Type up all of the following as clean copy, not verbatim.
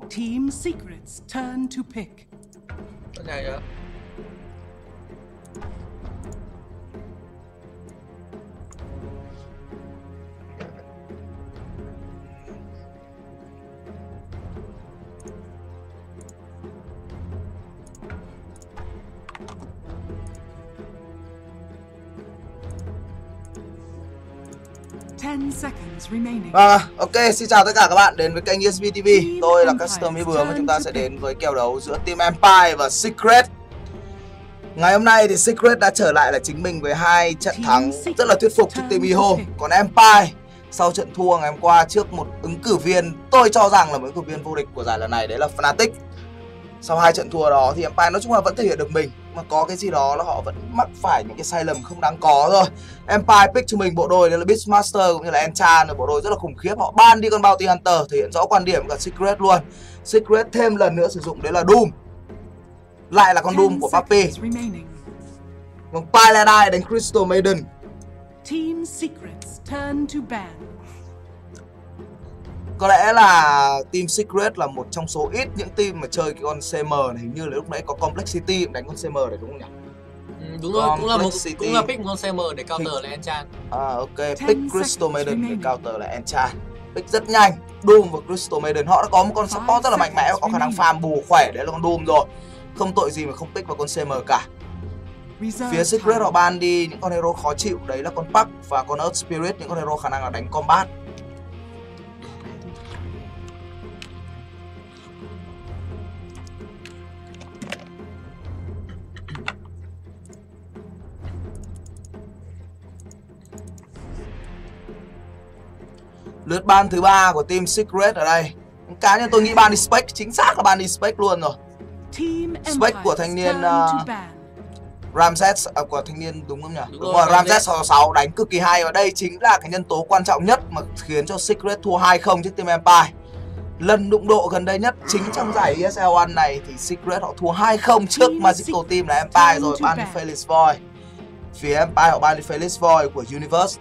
Team Secret's turn to pick. Cái này nữa. 10 seconds remaining. Ok, xin chào tất cả các bạn đến với kênh ESV TV. Tôi là Custom Mỹ Bướm và chúng ta sẽ đến với kèo đấu giữa Team Empire và Secret. Ngày hôm nay thì Secret đã trở lại là chính mình với 2 trận thắng rất là thuyết phục trước Team Iho. Còn Empire sau trận thua ngày hôm qua trước một ứng cử viên tôi cho rằng là một ứng cử viên vô địch của giải lần này, đấy là Fnatic. Sau 2 trận thua đó thì Empire nói chung là vẫn thể hiện được mình, mà có cái gì đó là họ vẫn mắc phải những cái sai lầm không đáng có thôi. Empire pick cho mình bộ đôi đấy là Beastmaster cũng như là Enchant, bộ đôi rất là khủng khiếp. Họ ban đi con Bounty Hunter, thể hiện rõ quan điểm của cả Secret luôn. Secret thêm lần nữa sử dụng đấy là Doom, lại là con Doom của Papi. Còn Paladin đánh Crystal Maiden. Team Secret's turn to ban. Có lẽ là Team Secret là một trong số ít những team mà chơi cái con CM này. Hình như là lúc nãy có Complexity đánh con CM này đúng không nhỉ? Đúng rồi, cũng là pick một con CM để counter là Enchant. Ok, pick Crystal Maiden để counter là Enchant. Pick rất nhanh, Doom và Crystal Maiden. Họ đã có một con support rất là mạnh mẽ và có khả năng farm bù khỏe, đấy là con Doom rồi. Không tội gì mà không pick vào con CM cả. Phía Secret họ ban đi những con hero khó chịu, đấy là con Puck và con Earth Spirit, những con hero khả năng là đánh combat. Lượt ban thứ 3 của Team Secret ở đây. Cá nhân tôi nghĩ ban đi Spec, chính xác là ban đi Spec luôn rồi. Spec của thanh niên Ramses, của thanh niên đúng không nhỉ? Đúng rồi, Ramses 66 đánh cực kỳ hay, và đây chính là cái nhân tố quan trọng nhất mà khiến cho Secret thua 2-0 trước Team Empire. Lần đụng độ gần đây nhất chính trong giải ESL One này thì Secret họ thua 2-0 trước Magical Team là Empire rồi, ban đi Felix Void. Phía Empire họ ban đi Felix Void của Universe.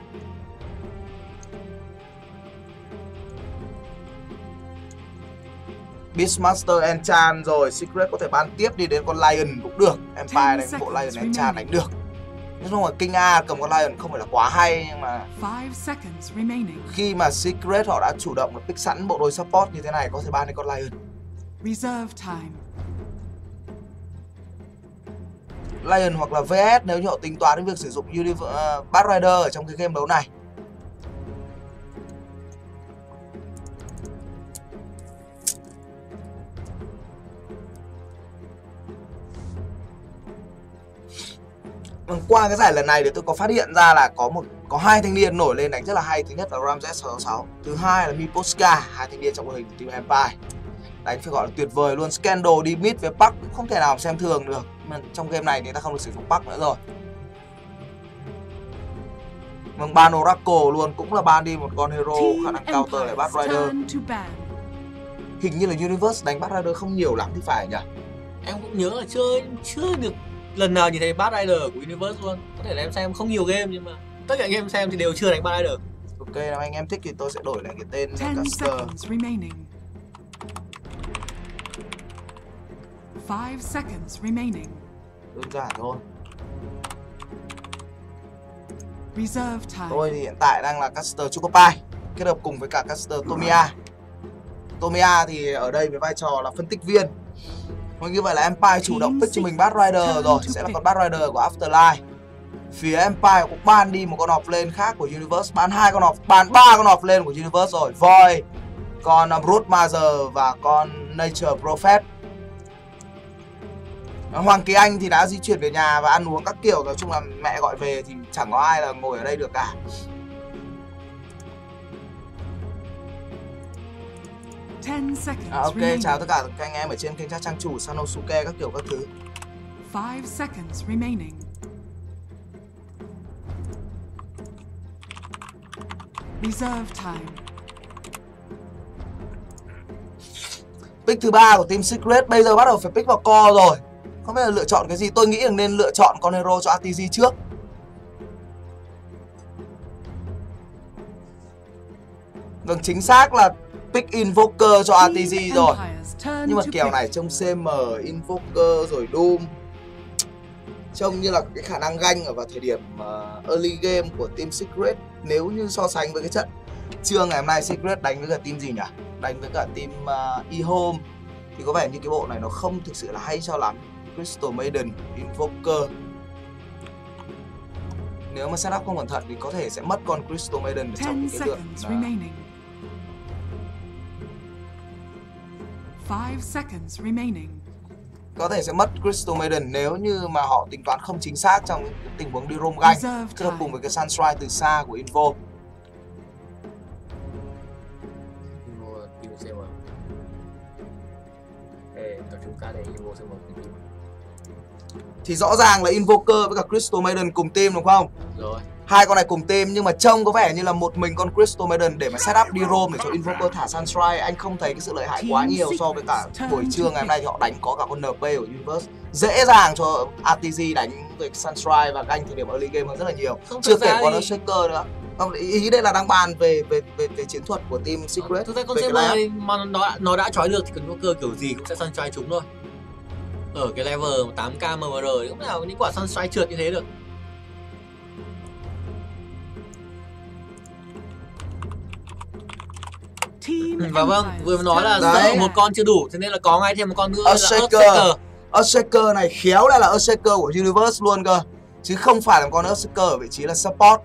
Beastmaster Enchant rồi, Secret có thể ban tiếp đi đến con Lion cũng được. Empire đánh bộ Lion Enchant đánh được. Nhưng không phải King A cầm con Lion không phải là quá hay, nhưng mà khi mà Secret họ đã chủ động là pick sẵn bộ đôi support như thế này, có thể ban đi con Lion. Lion hoặc là VS nếu như họ tính toán đến việc sử dụng Bat Rider ở trong cái game đấu này. Qua cái giải lần này thì tôi có phát hiện ra là có 2 thanh niên nổi lên đánh rất là hay. Thứ nhất là Ramses 66, thứ hai là Miposka, 2 thanh niên trong đội hình của Team Empire đánh phải gọi là tuyệt vời luôn. Scandal đi mid với Puck cũng không thể nào xem thường được, mà trong game này thì ta không được sử dụng Puck nữa rồi. Ban Oracle luôn cũng là ban đi một con hero khả năng counter lại Bat Rider. Hình như là Universe đánh Bat Rider không nhiều lắm thì phải nhỉ? Em cũng nhớ là chưa được lần nào nhìn thấy Bat Rider của Universe luôn. Có thể là em xem không nhiều game nhưng mà tất cả game em xem thì đều chưa đánh Bat Rider. Ok, nếu anh em thích thì tôi sẽ đổi lại cái tên Caster. 5 seconds remaining. Đơn giản thôi. Reserve time. Tôi thì hiện tại đang là Caster Chocopai kết hợp cùng với cả Caster Tomia. Tomia thì ở đây với vai trò là phân tích viên. Như vậy là Empire chủ động pick cho mình Bat Rider rồi, sẽ là con Bat Rider của Afterlife. Phía Empire cũng ban đi một con offlane khác của Universe, ban 3 con offlane của Universe rồi, Void, con Broodmother và con Nature Prophet. Hoàng Kỳ Anh thì đã di chuyển về nhà và ăn uống các kiểu, nói chung là mẹ gọi về thì chẳng có ai là ngồi ở đây được cả. Ok, chào tất cả các anh em ở trên kênh trang chủ Sanosuke các kiểu các thứ. 5 seconds remaining. Reserve time. Pick thứ 3 của Team Secret, bây giờ bắt đầu phải pick vào core rồi. Không biết là lựa chọn cái gì, tôi nghĩ là nên lựa chọn con hero cho ATG trước. Vâng, chính xác là pick Invoker cho ATG rồi. Nhưng mà kèo này trông CM, Invoker rồi Doom trông như là cái khả năng ganh ở vào thời điểm early game của team Secret. Nếu như so sánh với cái trận trưa ngày hôm nay, Secret đánh với cả team gì nhỉ? Đánh với cả team eHome thì có vẻ như cái bộ này nó không thực sự là hay cho lắm. Crystal Maiden, Invoker. Nếu mà setup không cẩn thận thì có thể sẽ mất con Crystal Maiden trong cái lượng 5 seconds remaining. Có thể sẽ mất Crystal Maiden nếu như mà họ tính toán không chính xác trong cái tình huống đi roam ganh kết hợp cùng với cái Sunstrike từ xa của Invo. Thì rõ ràng là Invoker với cả Crystal Maiden cùng team đúng không? Rồi. Hai con này cùng team nhưng mà trông có vẻ như là một mình con Crystal Maiden để mà setup đi roam để cho Invoker thả Sunstrike. Anh không thấy cái sự lợi hại quá nhiều so với cả buổi trưa ngày hôm nay thì họ đánh có cả con NP của Universe. Dễ dàng cho RTG đánh với Sunstrike và ganh thời điểm early game hơn rất là nhiều. Chưa kể còn Shaker nữa. Không, ý đây là đang bàn về chiến thuật của team Secret. Thực ra con Saber mà nó đã trói được thì con Invoker kiểu gì cũng sẽ Sunstrike chúng thôi. Ở cái level 8k MMR thì không nào những quả Sunstrike trượt như thế được. Và vâng, vừa nói là sợ một con chưa đủ, thế nên là có ngay thêm một con nữa là Earthshaker này khéo đây là Earthshaker của Universe luôn cơ, chứ không phải là con Earthshaker ở vị trí là support.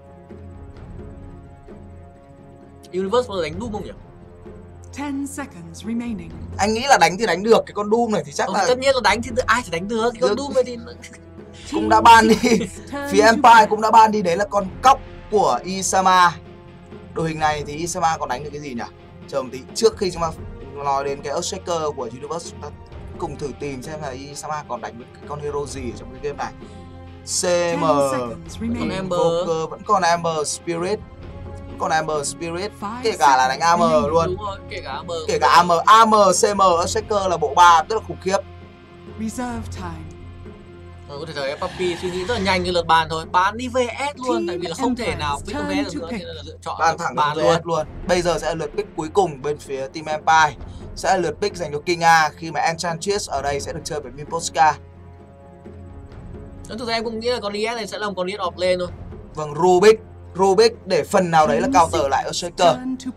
Universe bao giờ đánh Doom không nhỉ? 10 seconds remaining. Anh nghĩ là đánh thì đánh được, cái con Doom này thì chắc là tất nhiên là đánh thì ai thì đánh được, cái con Doom này thì cũng đã ban đi. Phía Empire cũng đã ban đi, đấy là con cóc của Isama. Đội hình này thì Isama còn đánh được cái gì nhỉ? Chờ một tí, trước khi chúng ta nói đến cái Earthshaker của Universe, chúng ta cùng thử tìm xem là Isama còn đánh với cái con hero gì ở trong cái game này. CM, còn Invoker, vẫn còn Amber Spirit, còn Amber Spirit, kể cả là đánh AM luôn. Đúng rồi, kể cả AM, CM, Earthshaker là bộ ba rất là khủng khiếp. Reserve time. Có thể thấy Puppy suy nghĩ rất là nhanh như lượt bàn thôi, bán đi VS luôn, tại vì là không thể nào pick VS được nữa, nên là lựa chọn bàn thẳng bàn luôn. Bây giờ sẽ là lượt pick cuối cùng bên phía team Empire, sẽ là lượt pick dành cho King A khi mà Enchantress ở đây sẽ được chơi với Miposka. Thực ra em cũng nghĩ là con DS này sẽ là một con DS off lane thôi. Vâng, Rubik để phần nào đấy là counter lại Earthshaker.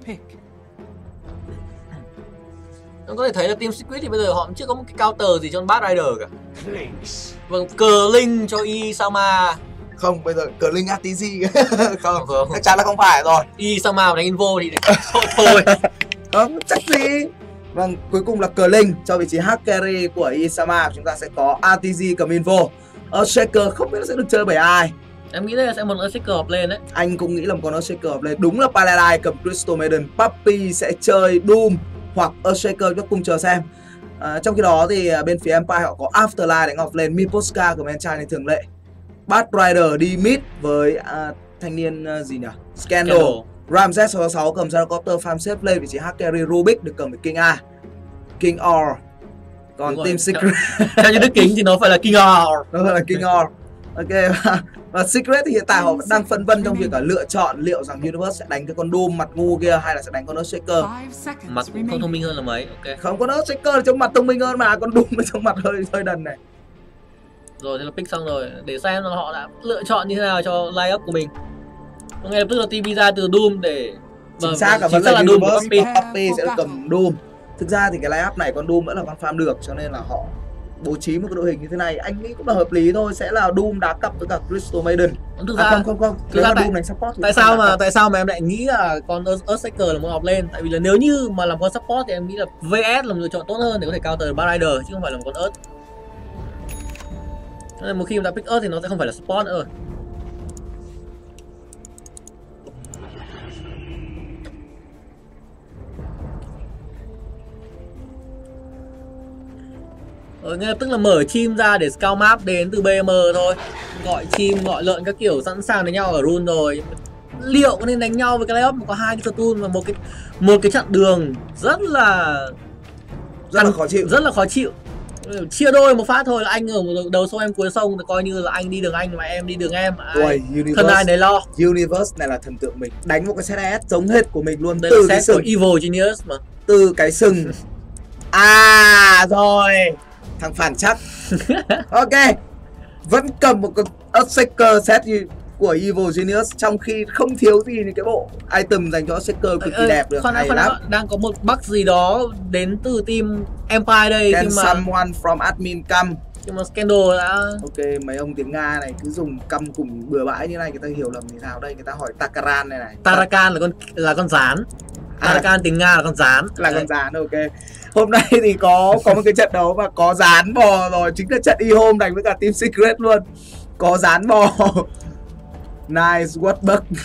Nó có thể thấy là team Secret thì bây giờ họ cũng chưa có một cái counter gì cho con Bad Rider cả. Vâng, cờ linh cho Isama. Không, bây giờ cờ linh RTG. không, chắc chắn là không phải rồi. Isama đánh Invo thì thôi. Không, chắc gì. Vâng, cuối cùng là cờ linh cho vị trí hard carry của Isama. Chúng ta sẽ có RTG cầm Invo. Earthshaker không biết nó sẽ được chơi bởi ai. Em nghĩ là sẽ một Earthshaker off lane đấy. Anh cũng nghĩ là một con Earthshaker off lane. Đúng là Paladin cầm Crystal Maiden. Puppy sẽ chơi Doom hoặc Earthshaker, cho cùng chờ xem. Trong khi đó thì bên phía Empire họ có Afterlife đánh off lane, Miposka của Manchai như thường lệ. Bad Rider đi mid với thanh niên gì nhỉ? Scandal. Ramses 66 cầm Gyrocopter farm safe lane vị trí hard carry. Rubik được cầm với King A, King R. Còn team Secret theo như Đức Kính thì nó phải là King R. Nó phải là King R. Ok. Và Secret thì hiện tại họ vẫn đang phân vân trong việc lựa chọn liệu rằng Universe sẽ đánh cái con Doom mặt ngu kia hay là sẽ đánh con Earthshaker. Mặt cũng không thông minh hơn là mấy. Ok. Không, con Earthshaker trong mặt thông minh hơn mà, con Doom trong mặt hơi đần này. Rồi thế là pick xong rồi, để xem là họ đã lựa chọn như thế nào cho line up của mình. Ngay lập tức là TV ra từ Doom để chính xác cả, vẫn là Doom của Puppy sẽ cầm Doom. Thực ra thì cái line up này con Doom vẫn là con farm được, cho nên là họ bố trí một cái đội hình như thế này anh nghĩ cũng là hợp lý thôi, sẽ là Doom đá cặp với cả Crystal Maiden. Thực ra không thực ra Doom đánh support. Tại sao mà em lại nghĩ là con Earthshaker là một off lane? Tại vì là nếu như mà làm con support thì em nghĩ là VS là một lựa chọn tốt hơn để có thể counter Bad Rider chứ không phải là một con Earth. Nên một khi chúng ta pick Earth thì nó sẽ không phải là support nữa. Ngay lập tức là mở chim ra để scout map đến từ BM thôi. Gọi chim, gọi lợn các kiểu sẵn sàng đánh nhau ở rune rồi. Liệu có nên đánh nhau với cái layup mà có hai cái tool và một cái chặng đường rất là khó chịu. Chia đôi một phát thôi là anh ở đầu sông em cuối sông thì coi như là anh đi đường anh mà em đi đường em. Thân ai đấy lo. Universe này là thần tượng mình, đánh một cái set AS giống hết của mình luôn. Đây từ là set của Evil Genius mà. Từ cái sừng À rồi, thằng phản chắc. Ok, vẫn cầm một con Earthshaker set của Evil Genius, trong khi không thiếu gì những cái bộ item dành cho Earthshaker cực kỳ đẹp được. Khoan đã, đang có một bug gì đó đến từ team Empire đây. Can someone from admin come? Nhưng mà Scandal đã... Ok, mấy ông tiếng Nga này cứ dùng căm cùng bừa bãi như này, người ta hiểu lầm thì sao đây? Người ta hỏi Takaran này. Tarakan là con rán. Tarakan tiếng Nga là con rán. Là con rán, ok. Hôm nay thì có một cái trận đấu mà có rán bò rồi, chính là trận E-Home đánh với cả team Secret luôn. Có rán bò. Nice, what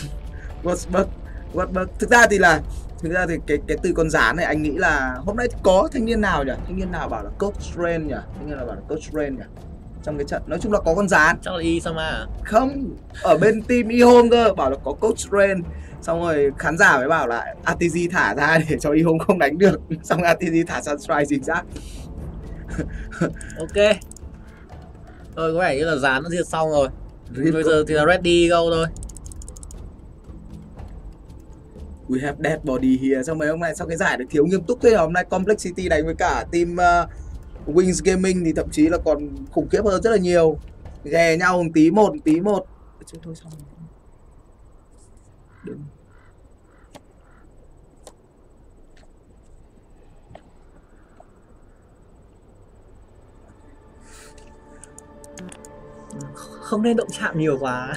bug. Thực ra thì cái từ con rán này anh nghĩ là hôm nay có thanh niên nào nhỉ? Thanh niên nào bảo là Coach Rain nhỉ? Thanh niên nào bảo là Coach Rain nhỉ? Trong cái trận nói chung là có con rán. Chắc là Isama à? Không, ở bên team E-Home cơ, bảo là có Coach Rain. Xong rồi khán giả mới bảo là ATG thả ra để cho E-Home không đánh được. Xong ATG thả Sunstrike chính xác. Ok. Rồi có vẻ như là dán nó diệt xong rồi. Bây giờ thì là ready go thôi. We have dead body here. Xong mấy hôm nay sau cái giải được thiếu nghiêm túc thế, hôm nay Complexity đánh với cả team Wings Gaming thì thậm chí là còn khủng khiếp hơn rất là nhiều. Ghè nhau tí một. Chứ thôi xong rồi. Đừng. Không nên động chạm nhiều quá.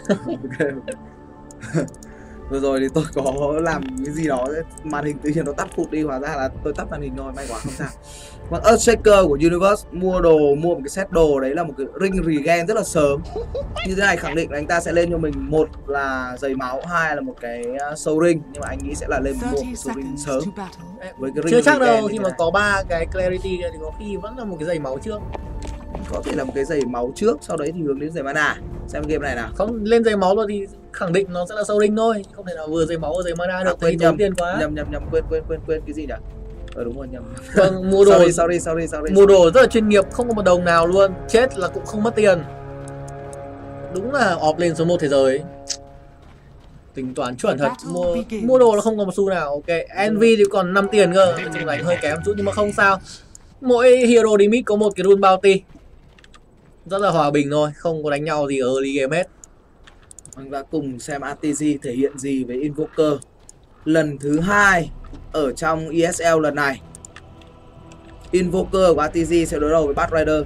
Vừa rồi thì tôi có làm cái gì đó, màn hình tự nhiên nó tắt phụt đi, hóa ra là tôi tắt màn hình thôi, may quá không sao. Còn Earthshaker của Universe mua một cái set đồ đấy là một cái ring regen rất là sớm. Như thế này khẳng định là anh ta sẽ lên cho mình một là giày máu, hai là một cái soul ring, nhưng mà anh nghĩ sẽ là lên một cái soul ring sớm. Với cái ring chưa chắc đâu, khi mà có 3 cái clarity thì có khi vẫn là một cái giày máu trước. Có thể là một cái giày máu trước, sau đấy thì hướng đến giày mana. Xem game này nào. Không, lên giày máu rồi thì khẳng định nó sẽ là soul ring thôi, không thể nào vừa giày máu vừa giày mana được, quên tốn tiền quá. Nhầm quên cái gì nhỉ? Đúng rồi, nhầm. Vâng, mua đồ sorry. Mua đồ rất là chuyên nghiệp, không có một đồng nào luôn, chết là cũng không mất tiền. Đúng là off lên số 1 thế giới ấy. Tính toán chuẩn thật, mua đồ là không có một xu nào. Ok, Envy thì còn 5 tiền cơ, trông đánh hơi kém chút nhưng mà không sao. Mỗi hero đi mid có một cái rune bounty. Rất là hòa bình thôi, không có đánh nhau gì ở early game hết. Mình đã cùng xem ATG thể hiện gì với Invoker lần thứ 2 ở trong ESL lần này. Invoker của ATG sẽ đối đầu với Bat Rider.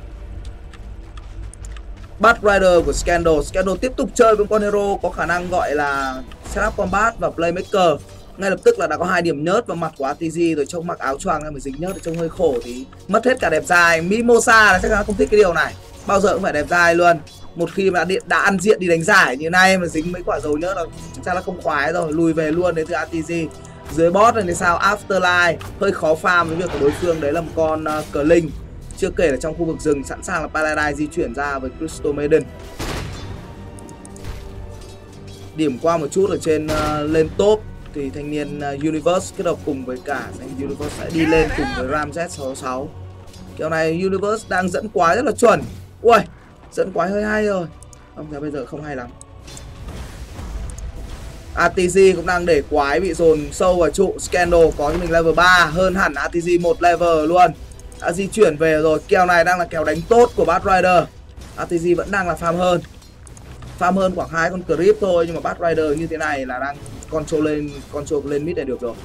Bat Rider của Scandal. Scandal tiếp tục chơi với con hero có khả năng gọi là setup combat và playmaker. Ngay lập tức là đã có 2 điểm nhớt vào mặt của ATG rồi, trông mặc áo choàng ra mà dính nhớt thì trông hơi khổ thì mất hết cả đẹp dai. Mimosa là chắc chắn không thích cái điều này, bao giờ cũng phải đẹp dai luôn. Một khi mà đã ăn diện đi đánh giải như này mà dính mấy quả dầu nhớt là chắc là không khoái rồi, lùi về luôn đến từ ATG. Dưới boss này thì sao? Afterlife hơi khó farm với việc của đối phương, đấy là một con Kling. Chưa kể là trong khu vực rừng sẵn sàng là Paladine di chuyển ra với Crystal Maiden. Điểm qua một chút ở trên lên top thì thanh niên Universe kết hợp cùng với cả Universe sẽ đi lên cùng với Ramjet 66. Kiểu này Universe đang dẫn quái rất là chuẩn. Ui, dẫn quái hơi hay rồi. Không, giờ bây giờ không hay lắm. ATG cũng đang để quái bị dồn sâu vào trụ. Scandal có cho mình level 3, hơn hẳn ATG 1 level luôn. Đã di chuyển về rồi. Kèo này đang là kèo đánh tốt của Bat Rider. ATG vẫn đang là farm hơn. Farm hơn khoảng 2 con creep thôi, nhưng mà Bat Rider như thế này là đang control lên mid này được rồi.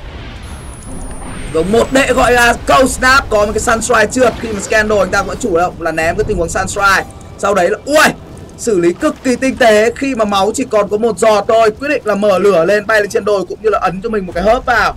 Rồi một đệ gọi là Cold Snap, có một cái Sunstrike trượt khi mà Scandal anh ta vẫn chủ động là ném cái tình huống Sunstrike. Sau đấy là ui, xử lý cực kỳ tinh tế khi mà máu chỉ còn có một giọt thôi, quyết định là mở lửa lên, bay lên trên đồi cũng như là ấn cho mình một cái hớp vào.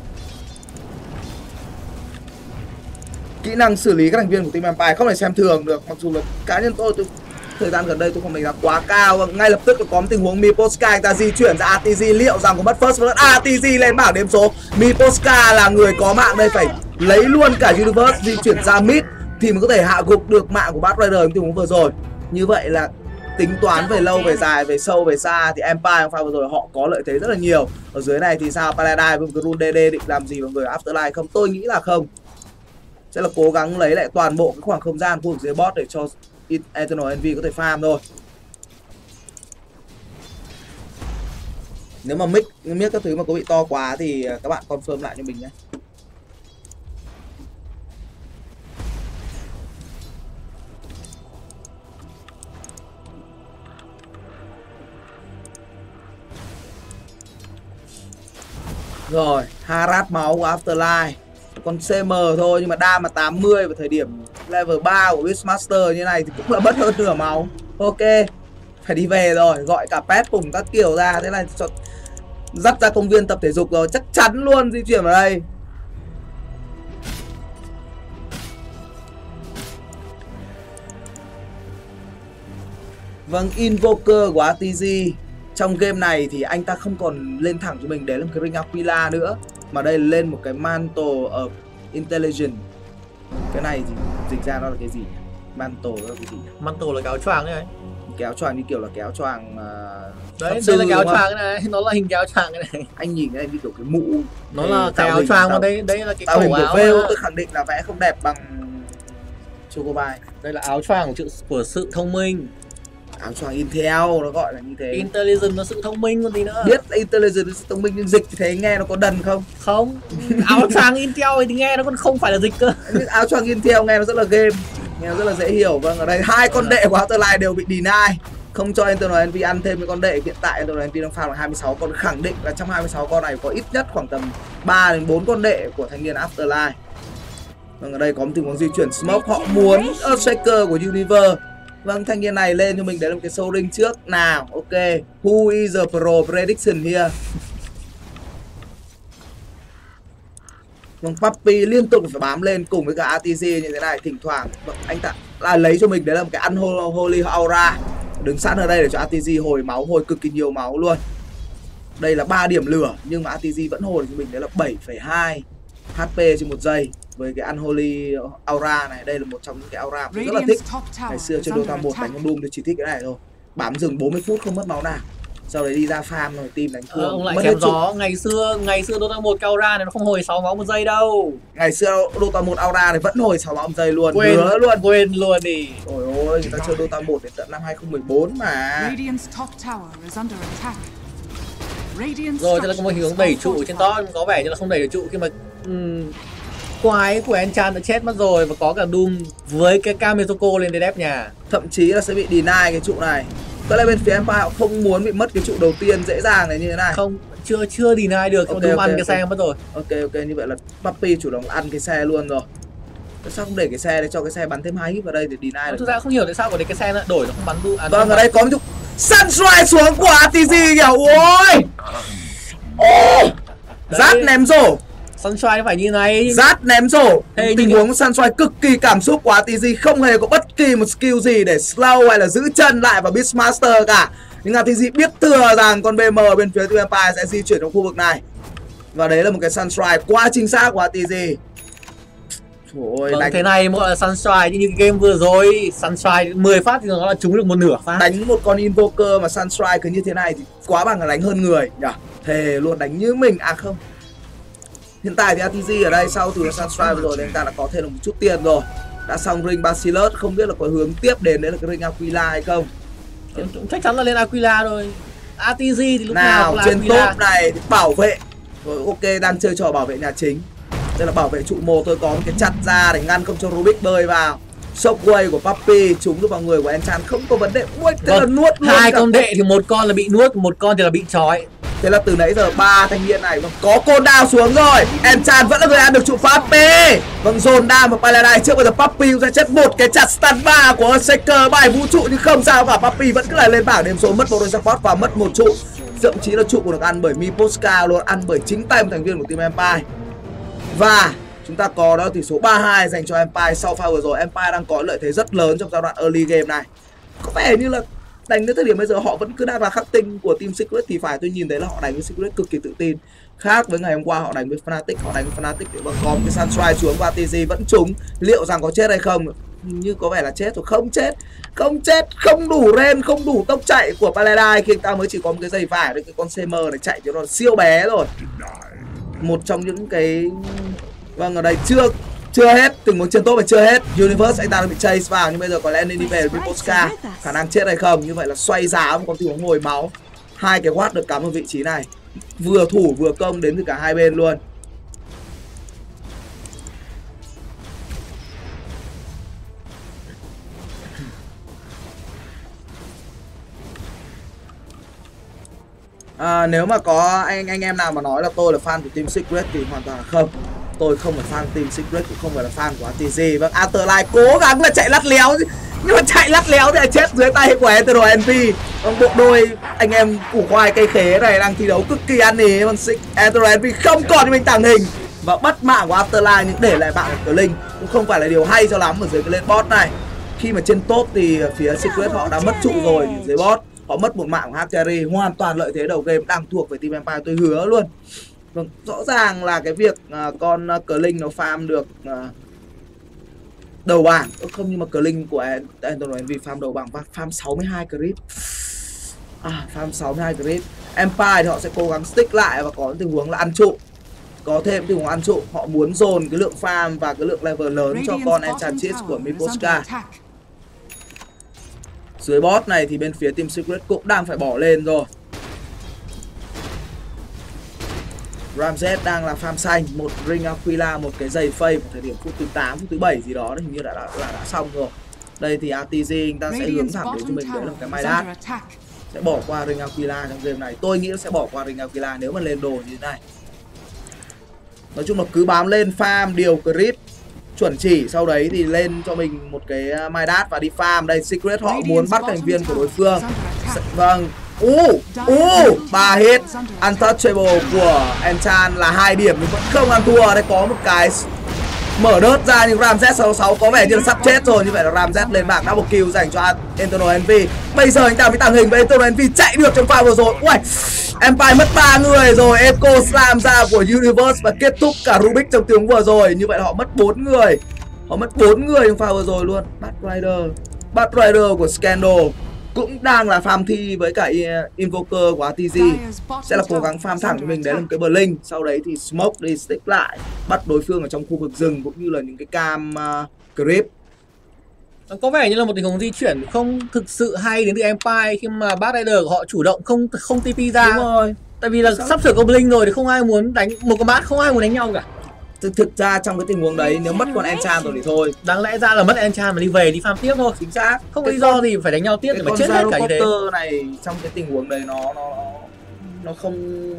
Kỹ năng xử lý các thành viên của team Empire không thể xem thường được, mặc dù là cá nhân tôi thời gian gần đây tôi không đánh giá quá cao. Và ngay lập tức là có một tình huống Miposka anh ta di chuyển ra ATG, liệu rằng có mất first blood. ATG lên bảng điểm số. Miposka là người có mạng đây, phải lấy luôn cả Universe di chuyển ra mid thì mới có thể hạ gục được mạng của Bat Rider trong tình huống vừa rồi. Như vậy là tính toán về lâu về dài, về sâu về xa thì Empire pha vừa rồi họ có lợi thế rất là nhiều. Ở dưới này thì sao? Paladine với một cái rune DD định làm gì vào người Afterlife không? Tôi nghĩ là không. Sẽ là cố gắng lấy lại toàn bộ cái khoảng không gian khu vực dưới bot để cho Eternal Envy có thể farm thôi. Nếu mà mic các thứ mà có bị to quá thì các bạn confirm lại cho mình nhé. Rồi, Harad máu của Afterlife. Còn CM thôi nhưng mà đam mà 80 vào thời điểm level 3 của Beastmaster như này thì cũng là mất hơn nửa máu. Ok, phải đi về rồi, gọi cả pet cùng các kiểu ra, thế này cho dắt ra công viên tập thể dục rồi, chắc chắn luôn di chuyển vào đây. Vâng, Invoker của ATG trong game này thì anh ta không còn lên thẳng cho mình để lên cái ring Aquila nữa, mà đây lên một cái Mantle of Intelligence. Cái này thì dịch ra nó là cái gì? Mantle là cái gì? Mantle là cái áo choàng đấy. Cái áo choàng như kiểu là cái áo choàng đấy, đây là cái áo choàng này, nó là hình cái áo choàng này. Anh nhìn đây như kiểu cái mũ. Nó là cái áo choàng, mà đây là cái cổ áo. Tôi khẳng định là vẽ không đẹp bằng Chocobike. Đây là áo choàng của sự thông minh. Áo choàng Intel nó gọi là như thế. Intelligent là sự thông minh còn gì nữa. Biết Intelligent là sự thông minh nhưng dịch thì thế nghe nó có đần không? Không. Áo choàng Intel thì nghe nó còn không phải là dịch cơ. Nhưng áo choàng Intel nghe nó rất là game, nghe nó rất là dễ hiểu. Vâng, ở đây hai con đệ của Afterlife đều bị deny, không cho Internal Envy ăn thêm cái con đệ. Hiện tại Internal Envy đang farm là 26 con, khẳng định là trong 26 con này có ít nhất khoảng tầm 3 đến 4 con đệ của thanh niên Afterlife. Vâng, ở đây có một tình huống di chuyển smoke, họ muốn Earthshaker của Universe. Vâng, thanh niên này lên cho mình để làm cái show ring trước nào. Ok, who is the pro prediction here? Vâng, Puppy liên tục phải bám lên cùng với cả ATG như thế này. Thỉnh thoảng vâng, anh ta là lấy cho mình đấy là một cái Unholy Aura, đứng sẵn ở đây để cho ATG hồi máu, hồi cực kỳ nhiều máu luôn. Đây là 3 điểm lửa nhưng mà ATG vẫn hồi cho mình đấy là 7,2 HP trên 1 giây. Với cái Unholy Aura này, đây là một trong những cái aura mình rất là thích. Ngày xưa chơi Dota 1 đánh con Doom tôi chỉ thích cái này thôi. Bám rừng 40 phút không mất máu nào. Sau đấy đi ra farm rồi team đánh thương. Ông lại chém gió, ngày xưa Dota 1 cái aura này nó không hồi 6 máu 1 giây đâu. Ngày xưa Dota 1 aura này vẫn hồi 6 máu 1 giây luôn. Quên luôn đi. Ôi ôi, người ta chơi Dota 1 đến tận năm 2014 mà. Rồi thế là có một hướng đẩy trụ trên top, có vẻ như là không đẩy được trụ khi mà quái của Enchant đã chết mất rồi và có cả Doom với cái Kametoko lên để đép nhà. Thậm chí là sẽ bị deny cái trụ này. Có lẽ bên phía Empire họ không muốn bị mất cái trụ đầu tiên dễ dàng này như thế này. Không, chưa deny được, okay, Doom ăn cái xe mất rồi. Ok, như vậy là Puppy chủ động ăn cái xe luôn rồi. Sao không để cái xe để cho cái xe bắn thêm 2 hit vào đây để deny được? Thực ra không hiểu tại sao có để cái xe nó đổi nó không bắn Doom. Vâng, ở đây có một chút Sunstrike xuống của ATG kìa. Ôi Rát ném rổ. Sunstrike phải như này. Rát ném rổ. Tình huống Sunstrike cực kỳ cảm xúc của ATG, không hề có bất kỳ một skill gì để slow hay là giữ chân lại vào Beastmaster cả. Nhưng ATG biết thừa rằng con BM bên phía Team Empire sẽ di chuyển trong khu vực này. Và đấy là một cái Sunstrike quá chính xác của ATG. Vâng, đánh thế này gọi là Sunstrike, như cái game vừa rồi Sunstrike 10 phát thì nó là trúng được 1/2 phát. Đánh một con Invoker mà Sunstrike cứ như thế này thì quá bằng là đánh hơn người nhỉ. Thề luôn, đánh như mình. À không, hiện tại thì ATG ở đây sau từ Sunstrike rồi thì anh ta đã có thêm được một chút tiền rồi. Đã xong ring Bacillus, không biết là có hướng tiếp đến đấy là cái ring Aquila hay không. Chắc chắn là lên Aquila rồi. ATG thì lúc nào trên Aquila. top này thì bảo vệ rồi, ok, đang chơi trò bảo vệ nhà chính. Đây là bảo vệ trụ một, tôi có một cái chặt ra để ngăn không cho Rubik bơi vào. Shockwave của Puppy trúng được vào người của Enchant, không có vấn đề. Ui, thế là nuốt luôn. 2 con đệ thì một con là bị nuốt, một con thì là bị trói. Thế là từ nãy giờ 3 thanh niên này có côn down xuống rồi. Enchant vẫn là người ăn được trụ Puppy. Vâng, dồn down vào Paladine trước, bây giờ Puppy sẽ chết một cái chặt stun 3 của Shaker bài vũ trụ nhưng không sao cả. Puppy vẫn cứ lại lên bảng điểm số, mất một đôi support và mất một trụ. Thậm chí là trụ của được ăn bởi Miposka luôn, ăn bởi chính tay một thành viên của Team Empire. Và chúng ta có đó tỷ số 3-2 dành cho Empire. Sau pha vừa rồi Empire đang có lợi thế rất lớn trong giai đoạn early game này. Có vẻ như là đánh đến thời điểm bây giờ họ vẫn cứ đang là khắc tinh của Team Secret thì phải. Tôi nhìn thấy là họ đánh với Secret cực kỳ tự tin, khác với ngày hôm qua họ đánh với Fnatic. Họ đánh với Fnatic để có một cái Sunstrike xuống và ATG vẫn trúng. Liệu rằng có chết hay không? Như có vẻ là chết rồi. Không chết, không đủ range, không đủ tốc chạy của Paladine khi anh ta mới chỉ có một cái giày vải để cái con CM này chạy cho nó siêu bé rồi. Một trong những cái vâng, ở đây chưa hết, tình huống trên top phải chưa hết. Universe anh ta đã bị chase vào nhưng bây giờ có lẽ nên đi về với Posca, khả năng chết hay không. Như vậy là xoay giá một con tình huống hồi máu. 2 cái watt được cắm ở vị trí này, vừa thủ vừa công đến từ cả hai bên luôn. Nếu mà có anh em nào mà nói là tôi là fan của Team Secret thì hoàn toàn là không. Tôi không phải fan Team Secret, cũng không phải là fan của ATG. Vâng, Afterlife cố gắng là chạy lắt léo, nhưng mà chạy lắt léo thì chết dưới tay của Eternal Envy. Vâng, bộ đôi anh em củ khoai cây khế này đang thi đấu cực kỳ ăn ý. Vâng, Eternal Envy không còn cho mình tàng hình và bắt mạng của Afterlife, nhưng để lại bạn của Linh cũng không phải là điều hay cho lắm ở dưới cái lane bot này. Khi mà trên top thì phía Secret họ đã mất trụ rồi, dưới bot họ mất một mạng của Hakari, hoàn toàn lợi thế đầu game đang thuộc về Team Empire, tôi hứa luôn. Vâng, rõ ràng là cái việc con Kling nó farm được đầu bảng, không, nhưng mà Kling của Eternal Envy farm đầu bảng và farm 62 creep. Farm 62 creep. Empire thì họ sẽ cố gắng stick lại và có tình huống là ăn trụ. Có thêm tình huống ăn trụ, họ muốn dồn cái lượng farm và cái lượng level lớn cho con Enchantress của Miposka. Dưới bot này thì bên phía Team Secret cũng đang phải bỏ lên rồi. Ramjet đang là farm xanh, một Ring Aquila, một cái giày phây, một thời điểm phút thứ 8, phút thứ 7 gì đó, hình như đã xong rồi. Đây thì ATG người ta sẽ hướng thẳng đến cho mình, đấy là một cái Midas. Sẽ bỏ qua Ring Aquila trong game này. Tôi nghĩ nó sẽ bỏ qua Ring Aquila nếu mà lên đồ như thế này. Nói chung là cứ bám lên farm điều creep chuẩn chỉ, sau đấy thì lên cho mình một cái Midas và đi farm. Đây Secret họ muốn bắt thành viên của đối phương. Vâng. Ba hit untouchable của Enchant là 2 điểm nhưng vẫn không ăn thua. Đây có một cái mở đớt ra nhưng Ramjet 66 có vẻ như là sắp chết rồi. Như vậy là Ramjet lên bảng double kill dành cho Eternal Envy. Bây giờ anh ta mới tàng hình và Eternal Envy chạy được trong pha vừa rồi. Ui, Empire mất 3 người rồi. Echo slam ra của Universe và kết thúc cả Rubik trong tiếng vừa rồi. Như vậy là họ mất 4 người. Họ mất 4 người trong pha vừa rồi luôn. Bat Rider của Scandal cũng đang là farm thi với cả Invoker của ATG. Sẽ là cố gắng farm thẳng cho mình. Đấy là một cái Blink. Sau đấy thì Smoke đi stick lại, bắt đối phương ở trong khu vực rừng cũng như là những cái cam creep. Có vẻ như là một tình huống di chuyển không thực sự hay đến từ Empire khi mà Bat Rider của họ chủ động không TP ra. Đúng rồi. Tại vì là sắp sửa có Blink rồi thì không ai muốn đánh một con Bat, không ai muốn đánh nhau cả. Thực ra trong cái tình huống đấy nếu mất con Enchant rồi thì thôi. Đáng lẽ ra là mất Enchant mà đi về đi farm tiếp thôi. Chính xác. Không có lý do gì phải đánh nhau tiếp để mà chết hết cả như thế. Này trong cái tình huống đấy nó không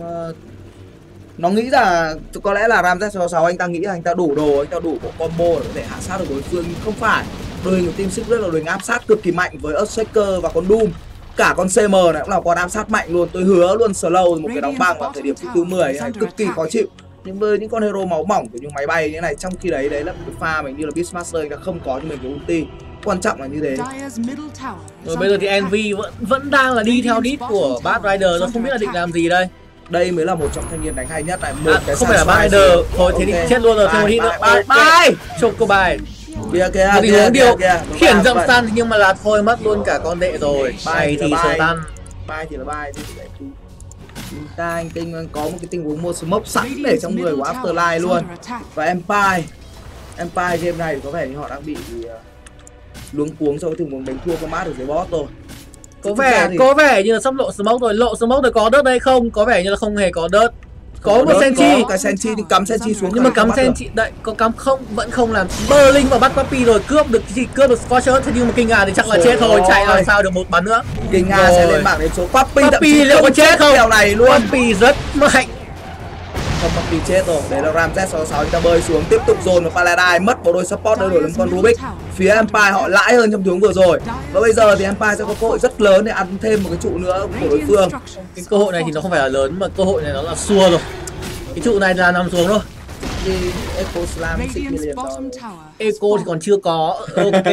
nó nghĩ là có lẽ là Ramjet 66 anh ta nghĩ là anh ta đủ đồ, anh ta đủ bộ combo để có thể hạ sát được đối phương, nhưng không phải. Đội hình của Team Secret là đội hình áp sát cực kỳ mạnh với Earthshaker và con Doom. Cả con CM này cũng là con ám sát mạnh luôn. Tôi hứa luôn slow một cái đóng băng vào thời điểm phút thứ 10 này cực kỳ khó chịu. Nhưng với những con hero máu mỏng của những máy bay như thế này, trong khi đấy là một cái pha mình như là Beastmaster đã không có cho mình cái ulti. Quan trọng là như thế. Rồi bây giờ thì Envy vẫn đang là đi theo đít của Bat Rider, nó không biết là định làm gì đây. Đây mới là một trong thanh niên đánh hay nhất này. Cái không phải là Bat Rider, thôi thế thì chết luôn rồi, thêm một hit nữa. Bye. Choco bye. Kìa điều khiển dậm stun nhưng mà là thôi mất luôn cả con đệ rồi. Bay thì stun. Bye thì là bye. Chúng ta anh Tinh có một cái tình huống một smoke sẵn để trong người của Afterlife luôn. Và Empire game này có vẻ như họ đang bị luống cuống trong cái tình huống đánh thua con mát ở dưới boss rồi. Có vẻ như là sắp lộ smoke rồi, có đớt đây không? Có vẻ như là không hề có đớt. Có một Senchi, cái Senchi thì cắm Senchi xuống. Nhưng mà cắm Senchi đấy, có cắm không vẫn không làm. Berlin và bắt Puppy rồi cướp được cái gì, cướp được Scorcher, thế nhưng mà King Hà thì chắc là chết thôi, chạy làm sao được một bắn nữa. King Hà sẽ lên bảng đến số Puppy liệu có chết không? Điều này luôn. Puppy rất mạnh. Không, Puppy chết rồi. Đấy là Ramjet 66 anh ta bơi xuống tiếp tục dồn vào Paladine, mất một đôi support để đổi lên con Rubik. Phía Empire họ lãi hơn trong tiếng vừa rồi. Và bây giờ thì Empire sẽ có cơ hội rất lớn để ăn thêm một cái trụ nữa của đối phương. Cái cơ hội này thì nó không phải là lớn mà cơ hội này nó là xua rồi. Cái trụ này là nằm xuống thôi. Đi Echo Slam 6 million rồi. Echo thì còn chưa có. Ok.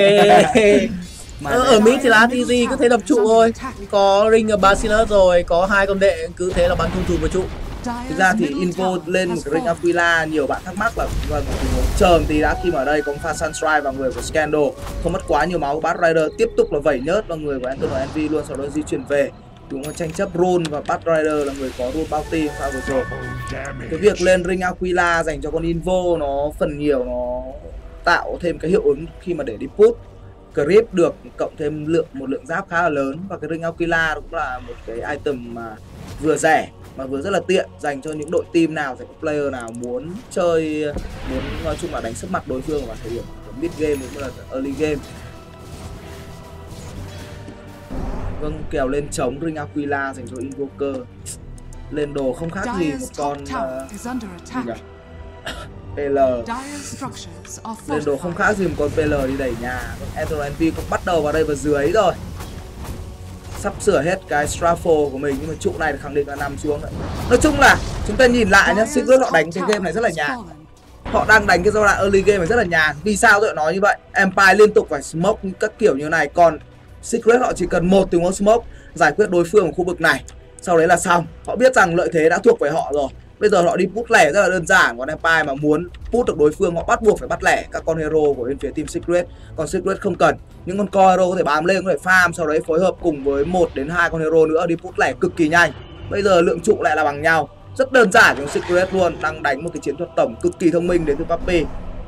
Ở Mỹ thì là ATG cứ thế đập trụ thôi. Có Ring of Bacillus rồi, có 2 con đệ cứ thế là bắn thùng thùng vào trụ. Thực ra thì Invo lên một cái Ring Aquila, nhiều bạn thắc mắc là chờ tí đã, khi mà ở đây có pha Sunstrike vào người của Scandal, không mất quá nhiều máu. Bat Rider tiếp tục là vẩy nhớt vào người của Eternal Envy luôn, sau đó di chuyển về. Đúng là tranh chấp rune và Bat Rider là người có rune bounty pha vừa rồi. Cái việc lên Ring Aquila dành cho con Invo nó phần nhiều nó tạo thêm cái hiệu ứng khi mà để đi put creep được, cộng thêm một lượng giáp khá là lớn. Và cái Ring Aquila cũng là một cái item mà vừa rẻ mà vừa rất là tiện dành cho những đội team nào, dành cho player nào muốn chơi, muốn nói chung là đánh sấp mặt đối phương vào thời điểm mid game cũng như là early game. Vâng, kèo lên chống Ring Aquila dành cho Invoker. Lên đồ không khác gì một Dire's con top tower is under gì attack. nhỉ? PL. Dire's structures are Lên đồ không fortified. khác gì một con PL đi đẩy nhà. Eternal Envy cũng bắt đầu vào đây và dưới rồi. Sắp sửa hết cái Strafo của mình, nhưng mà trụ này khẳng định là nằm xuống đấy. Nói chung là chúng ta nhìn lại nhá, Secret họ đánh cái game này rất là nhàn. Họ đang đánh cái giai đoạn early game này rất là nhàn. Vì sao tôi nói như vậy? Empire liên tục phải smoke các kiểu như này, còn Secret họ chỉ cần một tình huống smoke giải quyết đối phương ở khu vực này, sau đấy là xong. Họ biết rằng lợi thế đã thuộc về họ rồi. Bây giờ họ đi put lẻ rất là đơn giản. Còn Empire mà muốn put được đối phương, họ bắt buộc phải bắt lẻ các con hero của bên phía team Secret. Còn Secret không cần. Những con core hero có thể bám lên, có thể farm, sau đấy phối hợp cùng với 1 đến 2 con hero nữa đi put lẻ cực kỳ nhanh. Bây giờ lượng trụ lại là bằng nhau. Rất đơn giản trong Secret luôn. Đang đánh một cái chiến thuật tổng cực kỳ thông minh đến từ Papi.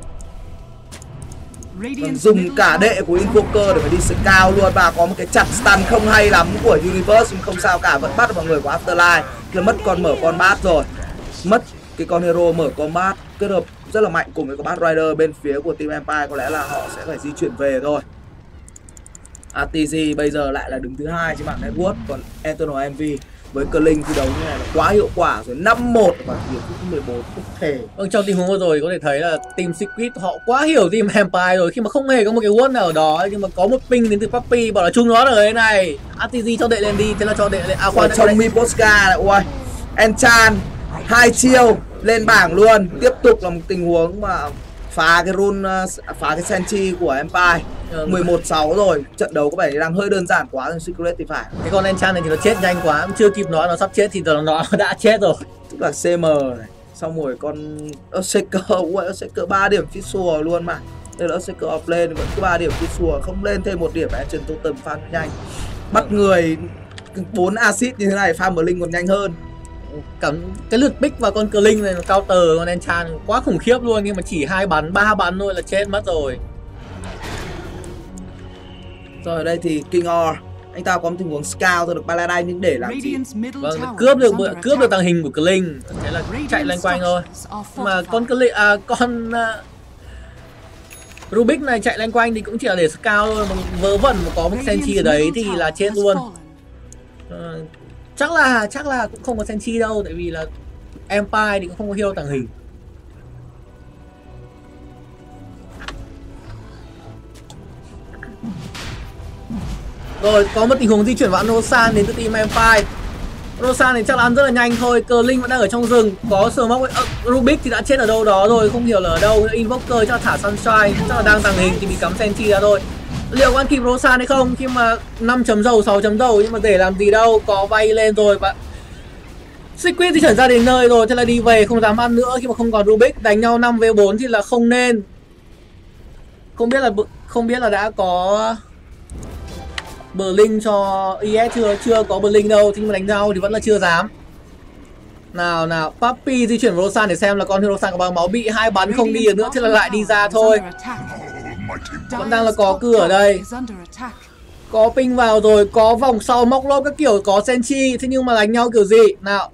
Còn dùng cả đệ của Invoker để mà đi scout luôn. Và có một cái chặt stun không hay lắm của Universe, nhưng không sao cả, vẫn bắt được mọi người của Afterlife. Là mất con mở combat rồi. Mất cái con hero mở combat kết hợp rất là mạnh cùng với combat rider bên phía của team Empire. Có lẽ là họ sẽ phải di chuyển về thôi. RTG bây giờ lại là đứng thứ 2 trên bảng network. Còn Eternal Envy với Kling thi đấu như này là quá hiệu quả rồi. 5-1 và điểm phút 14 không thể. Vâng, trong tình huống vừa rồi có thể thấy là team Secret họ quá hiểu team Empire rồi, khi mà không hề có một cái word nào ở đó, nhưng mà có một ping đến từ Papi bảo là chung nó ở đây này. RTG cho đệ lên đi, thế là cho đệ lên. Khoan trong Miposka lại, ui Enchan 2 chiêu lên bảng luôn. Tiếp tục là một tình huống mà phá cái rune, phá cái Senchi của Empire. 11-6 rồi. Trận đấu có vẻ đang hơi đơn giản quá, Secret thì phải. Cái con Enchant này thì nó chết nhanh quá, chưa kịp nói nó sắp chết thì nó đã chết rồi. Tức là CM này, xong rồi con Shaker 3 điểm fit sùa luôn mà. Đây là Shaker offlane vẫn cứ 3 điểm fit sùa, không lên thêm 1 điểm Ancient Totem farm nhanh. Bắt người 4 acid như thế này farm Blink còn nhanh hơn. Cái lượt pick vào con Kling này nó counter con Enchant quá khủng khiếp luôn, nhưng mà chỉ 2 bắn, 3 bắn thôi là chết mất rồi. Rồi ở đây thì King Or, anh ta có một tình huống scout thôi được Paladin, nhưng để làm gì? Vâng, cướp được tàng hình của Kling, thế là chạy loanh quanh thôi. Mà con Kling Rubik này chạy loanh quanh thì cũng chỉ là để scout thôi, mà vớ vẩn mà có một Senchi ở đấy thì là chết luôn. Chắc là cũng không có Senchi đâu, tại vì là Empire thì cũng không có hero tàng hình. Rồi, có một tình huống di chuyển vào Rosan đến từ team Empire. Rosan thì chắc là ăn rất là nhanh thôi. Kling vẫn đang ở trong rừng. Có smoke. Rubik thì đã chết ở đâu đó rồi, không hiểu là ở đâu. Invoker chắc là thả Sunshine, chắc là đang tàng hình thì bị cắm Senchi ra thôi. Liệu có ăn kịp Rosan hay không khi mà 5 chấm dầu, 6 chấm dầu, nhưng mà để làm gì đâu, có bay lên rồi bạn. Secret di chuyển ra đến nơi rồi, thế là đi về, không dám ăn nữa khi mà không còn Rubik. Đánh nhau 5v4 thì là không nên. Không biết là đã có Blink cho ES chưa có Blink đâu, nhưng mà đánh nhau thì vẫn là chưa dám. Nào, Papi di chuyển vào Rosan để xem là con Rosan có bao máu, bị 2 bắn không đi được nữa, thế là lại đi ra thôi. Vẫn đang là có cửa ở đây. Có ping vào rồi, có vòng sau móc lốp các kiểu, có Senchi, thế nhưng mà đánh nhau kiểu gì? Nào.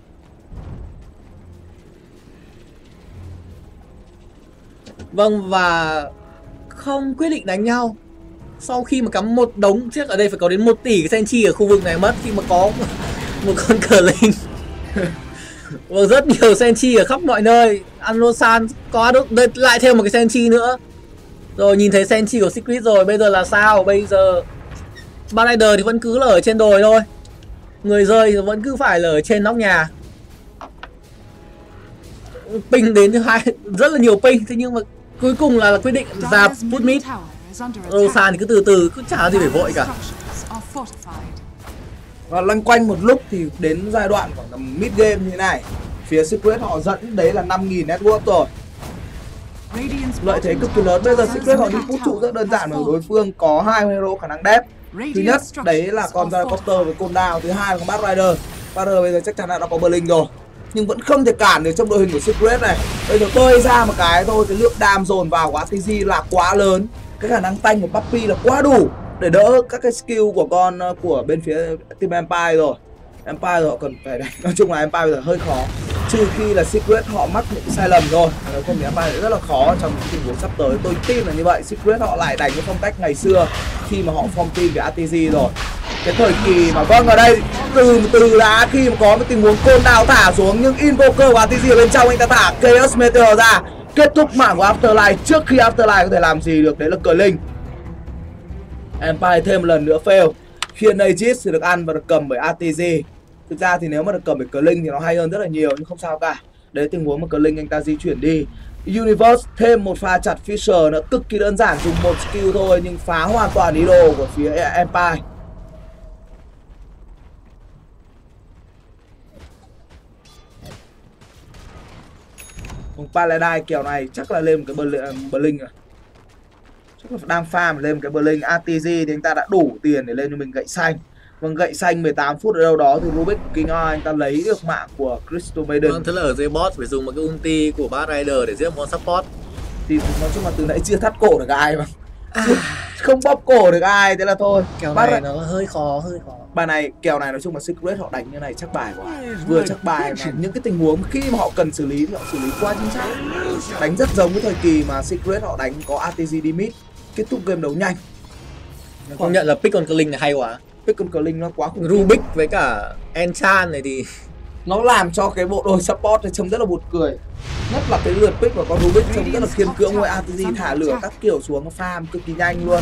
Vâng, và không quyết định đánh nhau. Sau khi mà cắm một đống chiếc ở đây phải có đến 1 tỷ cái Senchi ở khu vực này mất, khi mà có một con Kling và rất nhiều Senchi ở khắp mọi nơi. Rosan có lại thêm một cái Senchi nữa. Rồi nhìn thấy Senchi của Secret rồi, bây giờ là sao? Bây giờ Bad Rider thì vẫn cứ là ở trên đồi thôi. Người rơi thì vẫn cứ phải là ở trên nóc nhà. Ping đến thứ 2 rất là nhiều ping, thế nhưng mà cuối cùng là quyết định ra put mid. Rosan thì cứ từ từ, cứ chả gì phải vội cả. Và loanh quanh một lúc thì đến giai đoạn khoảng tầm mid game như thế này, phía Secret họ dẫn đấy là 5.000 network rồi. Lợi thế cực kỳ lớn. Bây giờ Secret họ đi put trụ rất đơn giản, bởi đối phương có 2 hero khả năng đép. Thứ nhất đấy là con Gyrocopter với cooldown, thứ hai là con Bad Rider. Bad Rider bây giờ chắc chắn là đã có Blink rồi, nhưng vẫn không thể cản được trong đội hình của Secret này. Bây giờ bơi ra một cái thôi, cái lượng đam dồn vào của RTG là quá lớn. Cái khả năng tanh của Papi là quá đủ để đỡ các cái skill của bên phía team Empire rồi. Empire rồi họ cần phải đánh. Nói chung là Empire bây giờ hơi khó, trừ khi là Secret họ mắc những sai lầm rồi, nếu không thì Empire rất là khó trong những tình huống sắp tới. Tôi tin là như vậy. Secret họ lại đánh cái phong cách ngày xưa khi mà họ form team với RTG rồi. cái thời kỳ mà vâng ở đây từ đã khi mà có một tình huống côn đào thả xuống nhưng Invoker của ATG ở bên trong, anh ta thả Chaos Meteor ra kết thúc mạng của Afterlife trước khi Afterlife có thể làm gì được. Đấy là cờ linh. Empire thêm một lần nữa fail, khiến Aegis thì được ăn và được cầm bởi ATG. Thực ra thì nếu mà được cầm bởi cờ linh thì nó hay hơn rất là nhiều, nhưng không sao cả. Đấy tình huống mà cờ linh anh ta di chuyển đi. Universe thêm một pha chặt Fisher nữa, cực kỳ đơn giản, dùng một skill thôi nhưng phá hoàn toàn ý đồ của phía Empire. Paladin kèo này chắc là lên một cái Blink rồi. Chắc là đang farm lên một cái Blink. ATG thì anh ta đã đủ tiền để lên cho mình gậy xanh. Vâng, gậy xanh 18 phút ở đâu đó thì Rubik King anh ta lấy được mạng của Crystal Maiden. Vâng, thế là ở dưới boss phải dùng một cái ulti của Bad Rider để giết một support. Thì nói chung là từ nãy chưa thắt cổ được ai mà. Không bóp cổ được ai, thế là thôi. Kèo này nó hơi khó. Bài này, kèo này nói chung là Secret họ đánh như này chắc bài quá. Vừa chắc bài mà những cái tình huống khi mà họ cần xử lý thì họ xử lý quá chính xác. Đánh rất giống với thời kỳ mà Secret họ đánh có ATG đi mid, kết thúc game đấu nhanh. Công nhận là pick con Cling này hay quá. Pick con Cling nó quá khủng khiếp. Rubik với cả Enchant này thì nó làm cho cái bộ đôi support này trông rất là buồn cười. Nhất là cái lượt pick của con Rubik trông rất là khiên cưỡng, với ATG thả lửa các kiểu xuống nó farm cực kỳ nhanh luôn.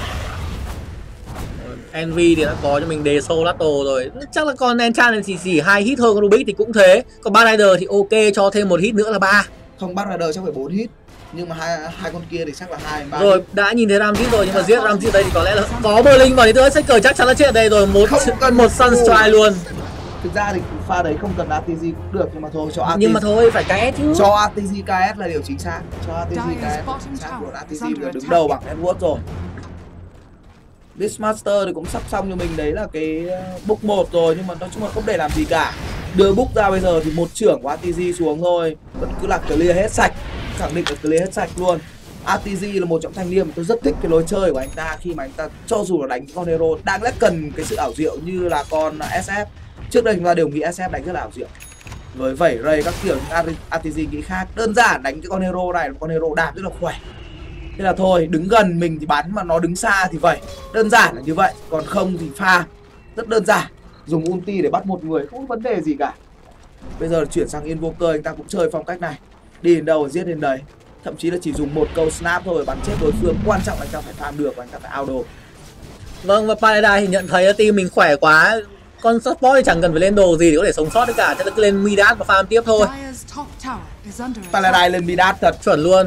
Envy thì đã có cho mình đề sâu Lato rồi. Chắc là con Enchant này chỉ 2 hit thôi, con Rubik thì cũng thế. Còn Bad Rider thì ok, cho thêm một hit nữa là 3. Không, Bad Rider chắc phải 4 hit. Nhưng mà hai con kia thì chắc là 2 3. Rồi, đã nhìn thấy Ramjet rồi nhưng mà giết Ramjet đây thì có lẽ là có Blink vào thì nữa sẽ cờ chắc chắn là chết ở đây rồi, một Sunstrike luôn. Thực ra thì pha đấy không cần ATG cũng được, nhưng mà thôi cho ATG. Nhưng mà thôi phải KS chứ. Cho ATG KS là điều chính xác. Cho ATG KS chính xác của ATG vừa đứng đầu bằng Edward rồi. Beastmaster thì cũng sắp xong cho mình, đấy là cái book 1 rồi, nhưng mà nói chung là không để làm gì cả. Đưa book ra bây giờ thì một trưởng của ATG xuống thôi, vẫn cứ là clear hết sạch, khẳng định là clear hết sạch luôn. ATG là một trong thanh niên mà tôi rất thích cái lối chơi của anh ta, khi mà anh ta cho dù là đánh con hero đang lẽ cần cái sự ảo diệu như là con SF. Trước đây chúng ta đều nghĩ SF đánh rất là ảo diệu, với vẩy rầy các kiểu, nhưng ATG nghĩ khác. Đơn giản đánh cái con hero này là một con hero đạp rất là khỏe. Thế là thôi, đứng gần mình thì bắn, mà nó đứng xa thì vẩy. Đơn giản là như vậy, còn không thì pha. Rất đơn giản, dùng ulti để bắt một người, không có vấn đề gì cả. Bây giờ chuyển sang Invoker, anh ta cũng chơi phong cách này, đi đến đâu giết đến đấy. Thậm chí là chỉ dùng một câu snap thôi bắn chết đối phương. Quan trọng là anh ta phải farm được và anh ta phải out đồ. Vâng, và Paladin thì nhận thấy team mình khỏe quá, con support thì chẳng cần phải lên đồ gì để có thể sống sót được cả, thế là cứ lên Midas và farm tiếp thôi. Paladin lên Midas thật chuẩn luôn.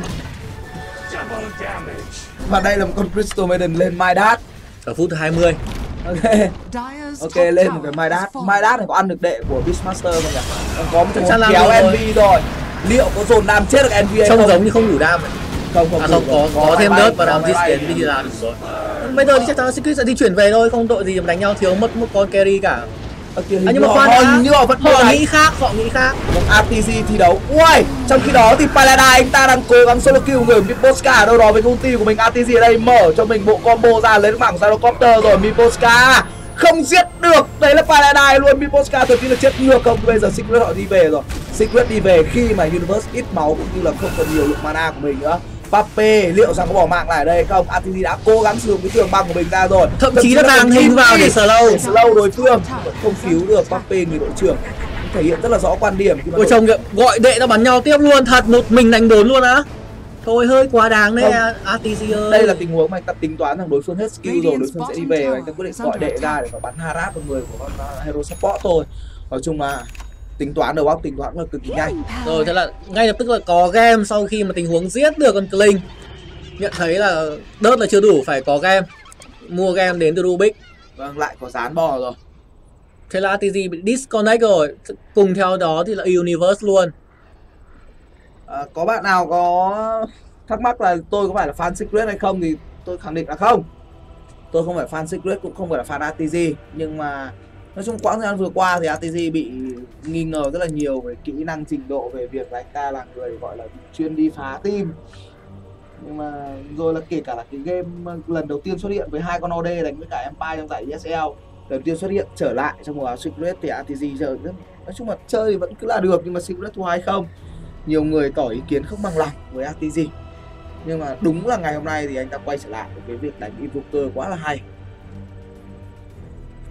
Và đây là một con Crystal Maiden lên Midas ở phút 20. Ok, lên một cái Midas. Midas này có ăn được đệ của Beastmaster không nhỉ? Có một thằng kéo Envy rồi. Liệu có dồn đam chết được Envy hay không? Trông giống như không đủ đam. Không, có thêm đớt và đam giết Envy thì là được rồi. Bây giờ thì chắc chắn là Secret sẽ di chuyển về thôi, không đội gì mà đánh nhau thiếu mất một con carry cả. Nhưng mà khoan đã, họ nghĩ khác. ATG thi đấu. Ui, trong khi đó thì Paladin anh ta đang cố gắng solo kill người Miposka ở đâu đó với ulti của mình. ATG ở đây mở cho mình bộ combo ra, lấy được bảng Gyrocopter rồi. Miposka không giết được, đấy là Paladin luôn. Miposka thực sự là chết ngược không. Bây giờ Secret họ đi về rồi. Secret đi về khi mà Universe ít máu cũng như là không còn nhiều lượng mana của mình nữa. Pape liệu rằng có bỏ mạng lại ở đây không? ATG đã cố gắng sử dụng cái tường băng của mình ra rồi, thậm chí là nàng hình vào để slow đối phương, vẫn không cứu được. Pape người đội trưởng thể hiện rất là rõ quan điểm. Ôi chồng gọi đệ nó bắn nhau tiếp luôn, thật một mình đánh 4 luôn á. Thôi hơi quá đáng đấy ATG ơi. Đây là tình huống mà anh ta tính toán rằng đối phương hết skill rồi, đối phương sẽ đi về và anh ta quyết định gọi đệ ra để mà bắn harass vào người của con hero support thôi. Nói chung là tính toán đầu óc, tính toán là cực kỳ nhanh. Rồi thế là ngay lập tức là có game sau khi mà tình huống giết được con Cling. Nhận thấy là đớt là chưa đủ, phải có game. Mua game đến từ Rubik. Vâng, lại có dán bò rồi. Thế là ATG bị disconnect rồi. Cùng theo đó thì là Universe luôn. Có bạn nào có thắc mắc là tôi có phải là fan Secret hay không thì tôi khẳng định là không. Tôi không phải fan Secret, cũng không phải là fan ATG. Nhưng mà nói chung quãng thời gian vừa qua thì ATG bị nghi ngờ rất là nhiều về kỹ năng, trình độ, về việc là anh ta là người gọi là chuyên đi phá team. Nhưng mà rồi là kể cả là cái game lần đầu tiên xuất hiện với 2 con OD đánh với cả Empire trong giải ESL, lần đầu tiên xuất hiện trở lại trong mùa áo Secret thì ATG chơi rất, nói chung là chơi thì vẫn cứ là được, nhưng mà Secret thua hay không, nhiều người tỏ ý kiến không bằng lòng với ATG. Nhưng mà đúng là ngày hôm nay thì anh ta quay trở lại với cái việc đánh Invoker quá là hay.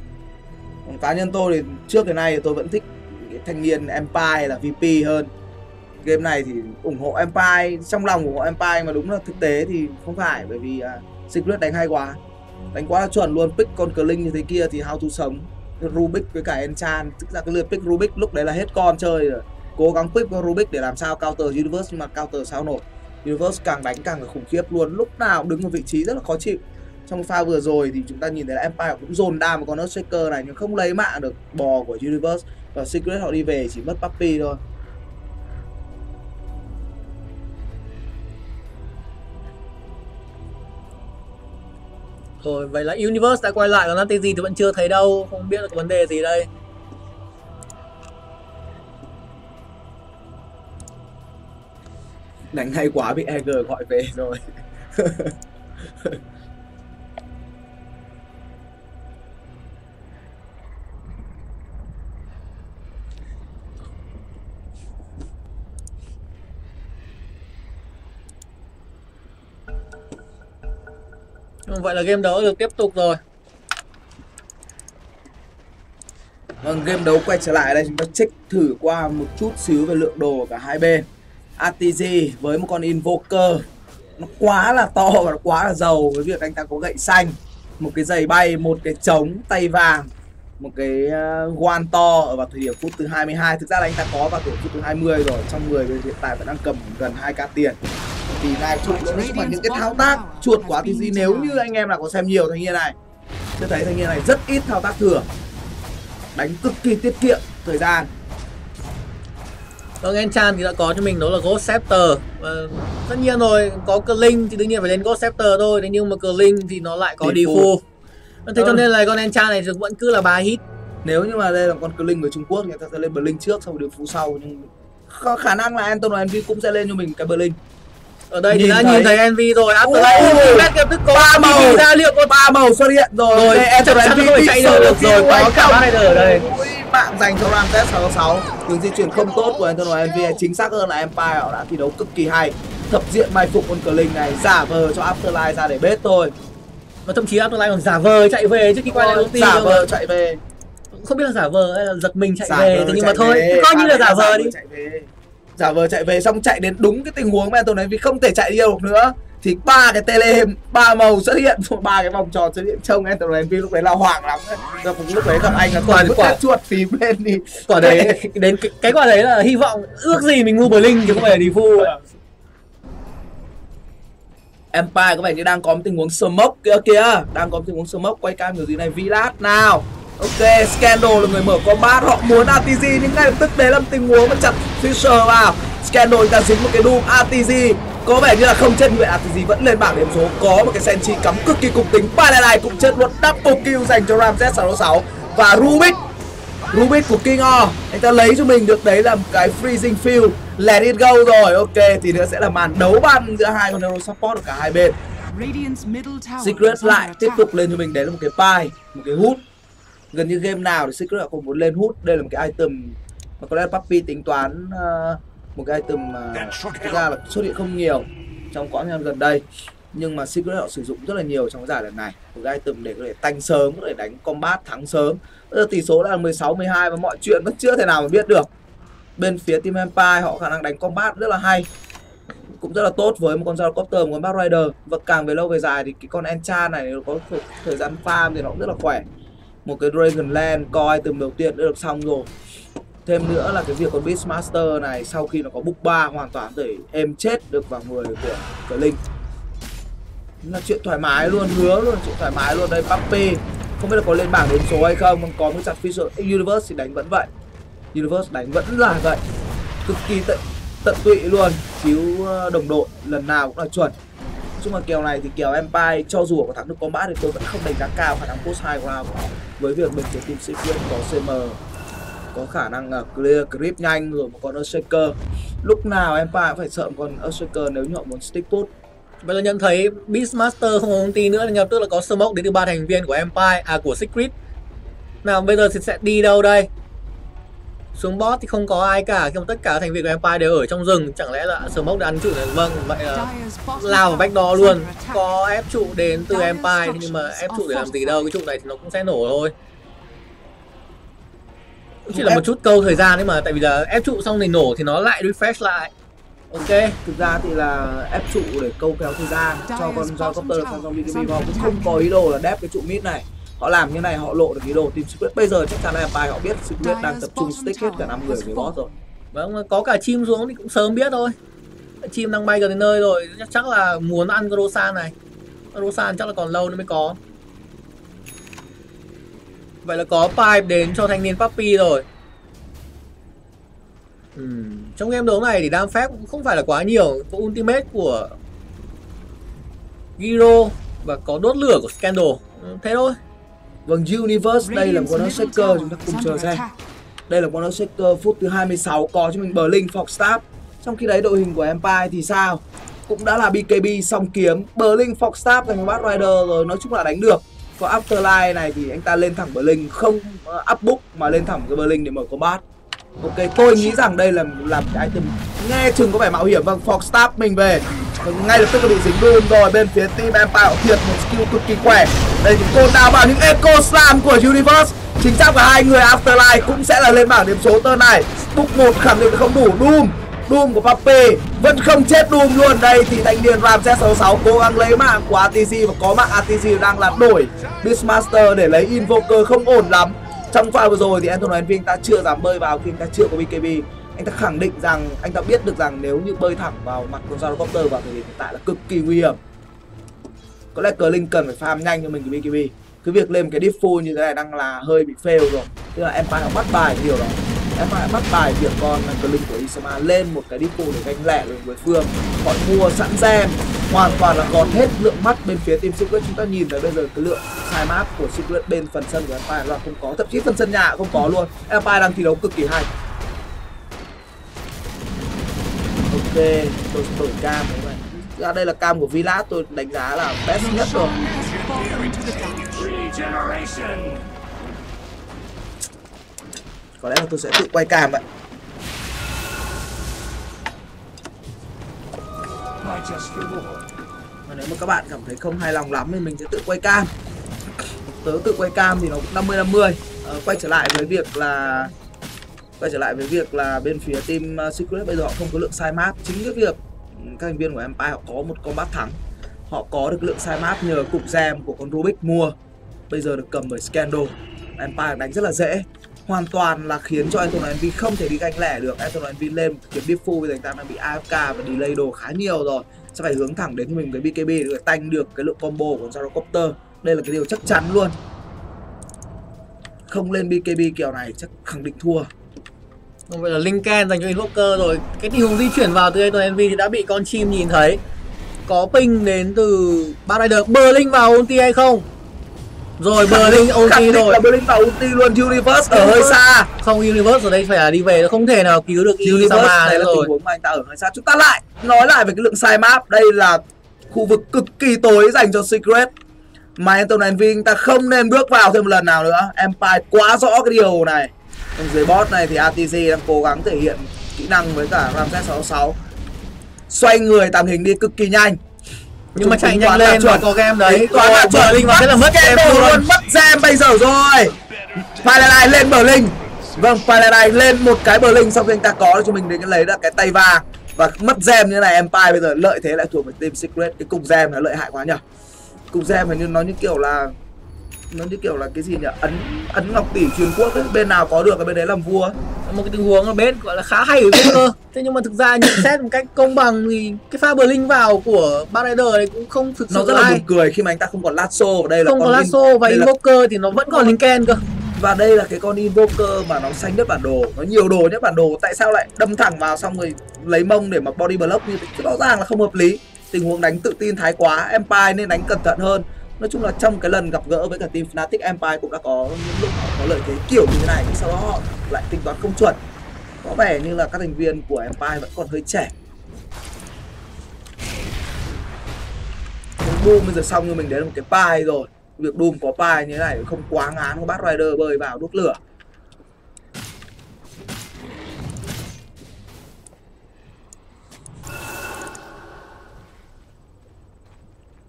Cá nhân tôi thì trước cái này tôi vẫn thích cái thanh niên Empire là VP hơn. Game này thì ủng hộ Empire, trong lòng ủng hộ Empire, mà đúng là thực tế thì không phải, bởi vì Secret đánh hay quá, đánh quá là chuẩn luôn. Pick con Kling như thế kia thì how to sống. Rubik với cả Enchant, thực ra cái lượt pick Rubik lúc đấy là hết con chơi rồi. Cố gắng pick con Rubik để làm sao counter Universe, nhưng mà counter sao nổi. Universe càng đánh càng là khủng khiếp luôn, lúc nào đứng ở vị trí rất là khó chịu. Trong pha vừa rồi thì chúng ta nhìn thấy là Empire cũng dồn đam một con Earthshaker này nhưng không lấy mạng được bò của Universe, và Secret họ đi về chỉ mất puppy thôi. Rồi, vậy là Universe đã quay lại, còn ATG thì vẫn chưa thấy đâu, không biết là có vấn đề gì đây. Đánh hay quá bị EG gọi về rồi. Vậy là game đấu được tiếp tục rồi. Vâng, game đấu quay trở lại đây, chúng ta check thử qua một chút xíu về lượng đồ của cả hai bên. ATG với một con Invoker nó quá là to và nó quá là giàu, với việc anh ta có gậy xanh, một cái giày bay, một cái trống tay vàng, một cái guan to ở vào thời điểm phút thứ 22. Thực ra là anh ta có vào phút thứ 20 rồi, trong người hiện tại vẫn đang cầm gần 2k tiền. Thì này chuột nó là những cái thao tác chuột của ATG, nếu như anh em nào có xem nhiều thanh niên này sẽ thấy thanh niên này rất ít thao tác thừa, đánh cực kỳ tiết kiệm thời gian. Vâng, Enchant thì đã có cho mình đó là Ghost Scepter. Tất nhiên rồi, có Kling thì đương nhiên phải lên Ghost Scepter thôi. Thế nhưng mà Kling thì nó lại có default. Thế cho nên là con Enchant này vẫn cứ là 3 hit. Nếu như mà đây là con Kling người Trung Quốc, người ta sẽ lên Blink trước sau default sau. Nhưng khả năng là Anton Envy cũng sẽ lên cho mình cái Blink. Ở đây thì đã nhìn thấy Envy rồi, Afterlife lập tức có 3 màu ra, liệu có 3 màu xuất hiện rồi. Anton Envy không phải chạy được rồi, có cả Rider ở đây. Mạng dành cho Ramses 666. Đường di chuyển không tốt của Anton Envy, chính xác hơn là Empire họ đã thi đấu cực kỳ hay. Thập diện mai phục con Kling này, giả vờ cho Afterlife ra để bết thôi. Và thậm chí Afterlife còn giả vờ chạy về trước khi quay lại ulti. Giả vờ chạy về. Không biết là giả vờ hay là giật mình chạy về, thế nhưng mà thôi, coi như là giả vờ đi. Giả vờ chạy về xong chạy đến đúng cái tình huống mà Anton Envy không thể chạy đi được nữa, thì 3 cái tele 3 màu xuất hiện, 3 cái vòng tròn xuất hiện, trông Anton Envy lúc đấy là hoảng lắm. Lúc đấy gặp anh là quả chuột phím lên đi. Quả đấy đến cái quả đấy là hy vọng ước gì mình mua Blink chứ không phải là default. Empire có vẻ như đang có một tình huống smoke kìa, đang có một tình huống smoke. Quay cam kiểu gì này, Vilat nào. Ok, Scandal là người mở combat, họ muốn ATG nhưng ngay lập tức đấy là một tình huống mà chặt Fisher vào. Scandal ta dính một cái Doom, ATG có vẻ như là không chết, như vậy ATG vẫn lên bảng điểm số, có một cái Senchi cắm cực kỳ cục tính. Paradise cũng chết luôn, double kill dành cho Ramses 666 và Rubik của King O, anh ta lấy cho mình được đấy là một cái freezing field, let it go rồi. Ok, thì nữa sẽ là màn đấu băng giữa hai con hero support của cả hai bên. Secret lại tiếp tục lên cho mình đấy là một cái pie, một cái hút. Gần như game nào thì Secret cũng muốn lên hút. Đây là một cái item mà có lẽ Puppy tính toán một cái item mà thực ra là xuất hiện không nhiều trong quãng thời gian gần đây, nhưng mà Secret họ sử dụng rất là nhiều trong cái giải lần này. Một cái item để có thể tanh sớm, có thể đánh combat thắng sớm. Bây giờ tỷ số là 16-12 và mọi chuyện vẫn chưa thể nào mà biết được. Bên phía team Empire họ khả năng đánh combat rất là hay, cũng rất là tốt với một con Gyrocopter, một con Back Rider. Và càng về lâu về dài thì cái con Enchant này nó có thời gian farm thì nó cũng rất là khỏe. Một cái Dragonland core item đầu tiên đã được xong rồi. Thêm nữa là cái việc con Beastmaster này sau khi nó có book 3 hoàn toàn để êm chết được vào người của Linh. Là chuyện thoải mái luôn, hứa luôn, chuyện thoải mái luôn. Đây Puppy không biết là có lên bảng điểm số hay không, có một chặt Fisher. Universe thì đánh vẫn vậy, Universe đánh vẫn là vậy, cực kỳ tận tụy luôn, cứu đồng đội lần nào cũng là chuẩn. Nói chung là kèo này thì kèo Empire cho dù có thắng được combat thì tôi vẫn không đánh giá cao khả năng post high ground, với việc bên phía team Secret có CM, có khả năng là clear creep nhanh, rồi một con Earthshaker. Lúc nào Empire cũng phải sợ một con Earthshaker nếu như họ muốn stick tốt. Bây giờ nhận thấy Beastmaster không có ulti nữa thì lập tức là có smoke đến từ 3 thành viên của Empire, của Secret. Nào bây giờ thì sẽ đi đâu đây? Xuống bot thì không có ai cả, khi mà tất cả thành viên của Empire đều ở trong rừng. Chẳng lẽ là smoke đã ăn trụ này? Vâng, vậy là lao vào backdoor luôn. Có ép trụ đến từ Empire nhưng mà ép trụ để làm gì đâu, cái trụ này thì nó cũng sẽ nổ thôi. chỉ là một chút câu thời gian đấy mà, tại vì là ép trụ xong thì nổ thì nó lại refresh lại. Ok, thực ra thì là ép trụ để câu kéo thời gian cho con Gyrocopter sang trong BKB, họ cũng không có ý đồ là đép cái trụ mid này. Họ làm như này họ lộ được ý đồ team Secret. Bây giờ chắc chắn là Empire họ biết Secret đang tập trung stick hết cả 5 người với boss rồi. Vâng, có cả chim xuống thì cũng sớm biết thôi. Chim đang bay gần đến nơi rồi, chắc là muốn ăn Rosan này. Rosan chắc là còn lâu nữa mới có. Vậy là có pipe đến cho thanh niên Papi rồi. Trong game đấu này thì đam phép cũng không phải là quá nhiều. Có ultimate của Giro và có đốt lửa của Scandal. Thế thôi. Vâng, Universe đây là một con Shaker, chúng ta cùng chờ xem. Đây là con Shaker phút thứ 26 có cho mình Blink, Foxstab. Trong khi đấy đội hình của Empire thì sao? Cũng đã là BKB song kiếm, Blink, Foxstab thành Bad Rider rồi, nói chung là đánh được. Có Afterlife này thì anh ta lên thẳng Blink, không up book mà lên thẳng cái Blink để mở combat. Ok, tôi nghĩ rằng đây là cái item nghe chừng có vẻ mạo hiểm. Vâng, Foxstab mình về ngay lập tức có bị dính Doom rồi. Bên phía team Empire họ thiệt một skill cực kỳ khỏe. Đây thì cô nào vào những Echo Slam của Universe. Chính xác là hai người Afterlife cũng sẽ là lên bảng điểm số turn này. Book 1 khẳng định không đủ. Doom của Pape vẫn không chết Doom luôn. Đây thì thanh niên Ramses 66 cố gắng lấy mạng của ATC và có mạng ATC đang làm đổi Beastmaster để lấy Invoker không ổn lắm. Trong pha vừa rồi thì Anthony Envy ta chưa dám bơi vào khi anh ta chưa có BKB. Anh ta khẳng định rằng anh ta biết được rằng nếu như bơi thẳng vào mặt con Gyrocopter vào thời điểm hiện tại là cực kỳ nguy hiểm. Có lẽ Clint cần phải farm nhanh cho mình cái BKB. Cái việc lên cái deep full như thế này đang là hơi bị fail rồi. Tức là Empire bắt bài điều đó. Empire bắt bài việc con Clint của Isama lên một cái deep full để ganh lẻ với đối phương. Họ mua sẵn gem, hoàn toàn là gọt hết lượng mắt bên phía team Secret. Chúng ta nhìn thấy bây giờ cái lượng sai map của Secret bên phần sân của Empire là không có, thậm chí phần sân nhà không có luôn. Empire đang thi đấu cực kỳ hay. Ok, tôi sẽ đổi cam đấy này. Ra đây là cam của Villas, tôi đánh giá là best nhất rồi. Có lẽ là tôi sẽ tự quay cam vậy. Và nếu mà các bạn cảm thấy không hài lòng lắm thì mình sẽ tự quay cam. Tớ tự quay cam thì nó cũng 50-50. Quay trở lại với việc là bên phía team Secret bây giờ họ không có lượng sai map. Chính cái việc các thành viên của Empire họ có một combat thắng, họ có được lượng sai map nhờ cục gem của con Rubik mua, bây giờ được cầm bởi Scandal. Empire đánh rất là dễ, hoàn toàn là khiến cho Anthony Envy không thể đi ganh lẻ được. Anthony Envy lên kiếm deep full, bây giờ anh ta đang bị AFK và delay đồ khá nhiều rồi, sẽ phải hướng thẳng đến cho mình cái BKB để tanh được cái lượng combo của Gyrocopter. Đây là cái điều chắc chắn luôn. Không lên BKB kiểu này chắc khẳng định thua. Vậy là Lincoln dành cho Invoker rồi. Cái tình huống di chuyển vào từ Anthony Envy thì đã bị con chim nhìn thấy. Có ping đến từ Bad Rider. Blink vào ulti hay không? Rồi Blink ulti rồi. Blink vào ulti luôn. Universe ở hơi xa. Không, Universe ở đây phải là đi về, nó không thể nào cứu được Isama. Đây là tình huống mà anh ta ở hơi xa. Chúng ta lại nói lại về cái lượng sai map. Đây là khu vực cực kỳ tối dành cho Secret mà Anthony Envy anh ta không nên bước vào thêm một lần nào nữa. Empire quá rõ cái điều này. Trong dưới boss này thì ATC đang cố gắng thể hiện kỹ năng với cả Ramses 66. Xoay người tàng hình đi cực kỳ nhanh. Nhưng mà chạy nhanh lên và có game đấy. Blink vào thế là mất game luôn, mất gem bây giờ rồi. Paladine lên Blink. Vâng, Paladine lên một cái Blink xong rồi anh ta có cho mình đến cái lấy được cái tay va và mất gem như này. Empire bây giờ lợi thế lại thuộc về team Secret. Cái cục gem là lợi hại quá nhỉ. Cục gem hình như nó như kiểu là cái gì nhỉ, ấn ngọc tỷ truyền quốc ấy. Bên nào có được cái bên đấy làm vua. Một cái tình huống ở bên gọi là khá hay ở bên cơ. Thế nhưng mà thực ra nhận xét một cách công bằng thì cái pha Blink vào của Bad Rider này cũng không thực sự nó rất là buồn cười khi mà anh ta không còn Lasso ở đây, là không có Lasso và Invoker thì nó vẫn còn Lincoln cơ. Và đây là cái con Invoker mà nó xanh nhất bản đồ, nó nhiều đồ nhất bản đồ, tại sao lại đâm thẳng vào xong rồi lấy mông để mà body block như thế? Rõ ràng là không hợp lý. Tình huống đánh tự tin thái quá, Empire nên đánh cẩn thận hơn. Nói chung là trong cái lần gặp gỡ với cả team Fnatic, Empire cũng đã có những lúc họ có lợi thế kiểu như thế này, nhưng sau đó họ lại tính toán không chuẩn. Có vẻ như là các thành viên của Empire vẫn còn hơi trẻ. Doom bây giờ xong như mình đến một cái pie rồi. Việc Doom có pie như thế này không quá ngán của Bad Rider bơi vào đốt lửa.